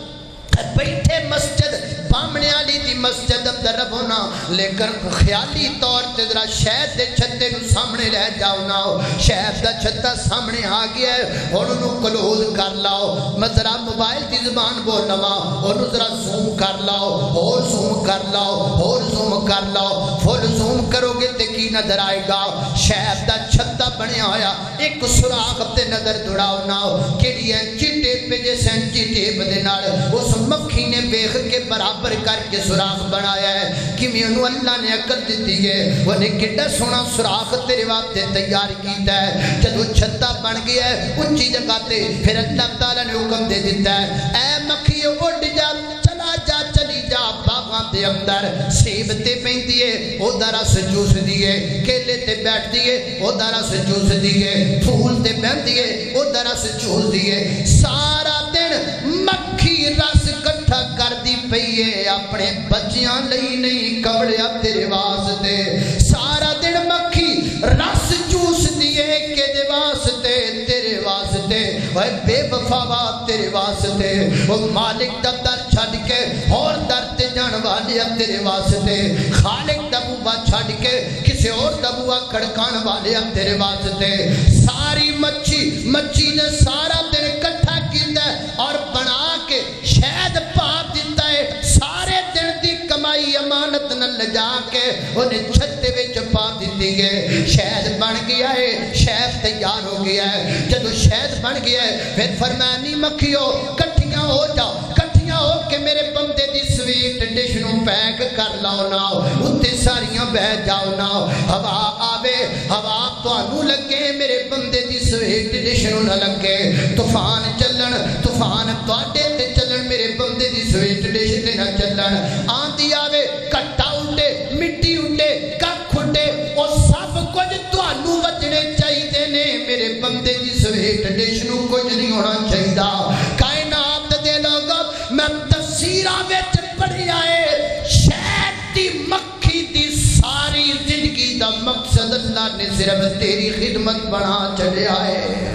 بیٹھے مسجد بامنے والی دی مسجد اندر رہونا لیکن خیالی طور تے ذرا شہد دے چھتے نو سامنے لے جاؤ نا شہد دا چھتا سامنے آ گیا ہے اور انہوں کلوز کر لاؤ میں ذرا موبائل دی زبان بول لما انہوں ذرا زوم کر لاؤ اور زوم کر لاؤ اور زوم کر لاؤ فل زوم کرو گے تے کی نظر آئے گا شہد دا چھتا بنے آیا ایک سراغ تے نظر دوڑاؤ نا کیڑی اینچی ٹیپ پہ جیسے اینچی ٹیپ دے نال اس مکھی نے بیخ کے برابر کر کے سراغ بنایا ہے کہ میں انہوں اللہ نے عقل دیتی ہے وہ نے کڈا سونا سراغ تیرے واسطے تیار کیتا ہے جدو چھتا بن گیا ہے اونچی جگہ تے پھر اللہ تعالیٰ نے حکم دے دیتا ہے اے مکھی اڑ جا چلا جا چلی جا باغاں دے اندر سیب تے پیندی ہے او دا رس چوس دیے کیلے تے بیٹھ دیے او دا رس چوس دیے پھول تے بیندی ہے او دا رس چوس دیے سارا دن مکھی رس کٹھا کر دی پئی ہے اپنے بچیاں لئی نہیں کمڑیا تیرے واسطے سارا دن مکھی رس چوس دیے کہ دے واسطے تیرے واسطے اے بے وفاوا تیرے واسطے او مالک دا در چھڈ کے اور در تے جان والے تیرے واسطے خالق دا بوا چھڈ کے کسی اور دا بوا کھڑکان والے تیرے واسطے ساری مچھی مچھی نے سارا دن کٹھا کیتا ہے اور بنا کے شہد پا دیتا ہے سارے دن دی کمائی امانت نہ لجا کے انہیں چھتے وچ پا دیتی ہے شہد بن گیا ہے شہد تیار ہو گیا ہے جدو شہد بن گیا ہے پھر فرمایا نہیں مکھیو کٹھیاں ہو جاؤ کٹھیاں ہو کے میرے بندے دی سویٹ ڈش نو پیک کر لاؤ نا اتے ساریاں بہ جاؤ نا ہوا آوے ہوا تانوں لگے میرے بندے دی سویٹ ڈش نو نہ لگے طوفان چلن طوفان تواڈے تے چلن میرے بندے دی سویٹ ڈش تے نہ چلن آندی آوے کٹا اڈے مٹی اڈے ککھ اڈے او سب کچھ تانوں وجنے چاہیے نے میرے بندے دی سویٹ ڈش نو کچھ نہیں ہونا چاہیے کائنات دے لوگ میں تفسیراں وچ پڑھیا ہے شہد دی مکھی دی ساری زندگی دا مقصد اللہ نے صرف تیری خدمت بنا چڑھیا ہے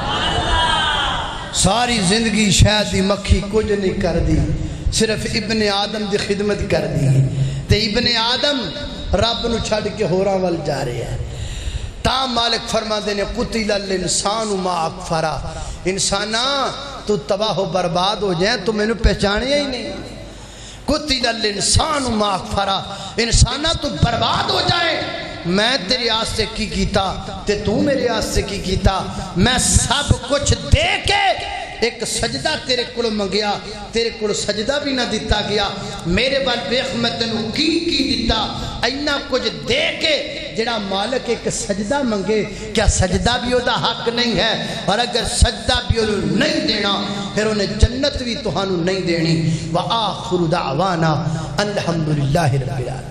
ساری زندگی شہد دی مکھی کچھ نہیں کر دی صرف ابن آدم دی خدمت کر دی تے ابن آدم رب نو چھڑ کے ہوراں ول جا رہے ہیں تا مالک فرما دینے قتل الانسان ما اکفرا انسانا تو تباہ و برباد ہو جائیں تو میں نے پہچانے ہی نہیں قتل الانسان ما اکفرا انسانا تو برباد ہو جائے میں تیری آستے کی کیتا تے تو میرے آستے کی کیتا میں سب کچھ دے کے ایک سجدہ تیرے کڑو منگیا تیرے کڑو سجدہ بھی نہ دیتا گیا میرے بال بیخ میں تنو کی کی دیتا اینا کچھ دے کے جڑا مالک ایک سجدہ منگے کیا سجدہ بھی ہوتا حق نہیں ہے اور اگر سجدہ بھی انہوں نہیں دینا پھر انہیں جنت بھی توہانو نہیں دینی وآخر دعوانا الحمدللہ رب العالمین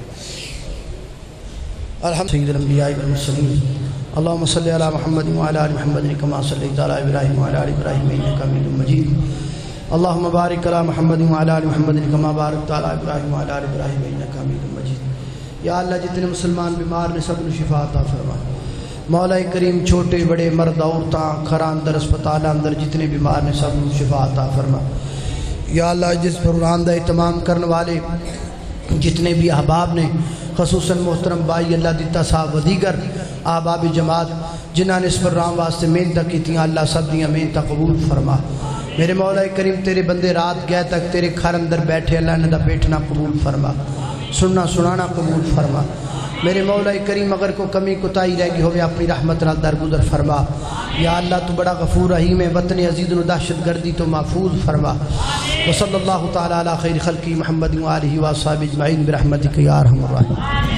الحمد سید الانبیاء والمرسلین اللهم صل على محمد وعلى ال محمد كما صليت على ابراهيم وعلى ال ابراهيم انك حميد مجيد اللهم بارك على محمد وعلى ال محمد كما باركت على ابراهيم وعلى ال ابراهيم انك حميد مجيد یا اللہ جتنے مسلمان بیمار نے سب نے شفا عطا فرما مولا کریم چھوٹے بڑے مرد عورتاں گھر اندر اسپتال اندر جتنے بیمار نے سب نے شفا عطا فرما یا اللہ جس پروگرام دا اہتمام کرنے والے جتنے بھی احباب نے خصوصاً محترم بھائی اللہ دیتا صاحب و دیگر احباب جماعت جنہاں نے اس پروگرام واسطے محنت کی اللہ سب دیاں محنت قبول فرما میرے مولا کریم تیرے بندے رات گئے تک تیرے گھر اندر بیٹھے اللہ نے دا بیٹھنا قبول فرما سننا سنانا قبول فرما میرے مولا کریم اگر کو کمی کوتاہی رہ گئی ہوئے اپنی رحمت نال درگزر فرما یا اللہ تو بڑا غفور رحیم ہے وطن عزیز و دہشت گردی تو محفوظ فرما وصلی اللہ تعالی علی خیر خلقی محمد و آلہ و اصحابہ اجمعین برحمتک یا ارحم الراحمین.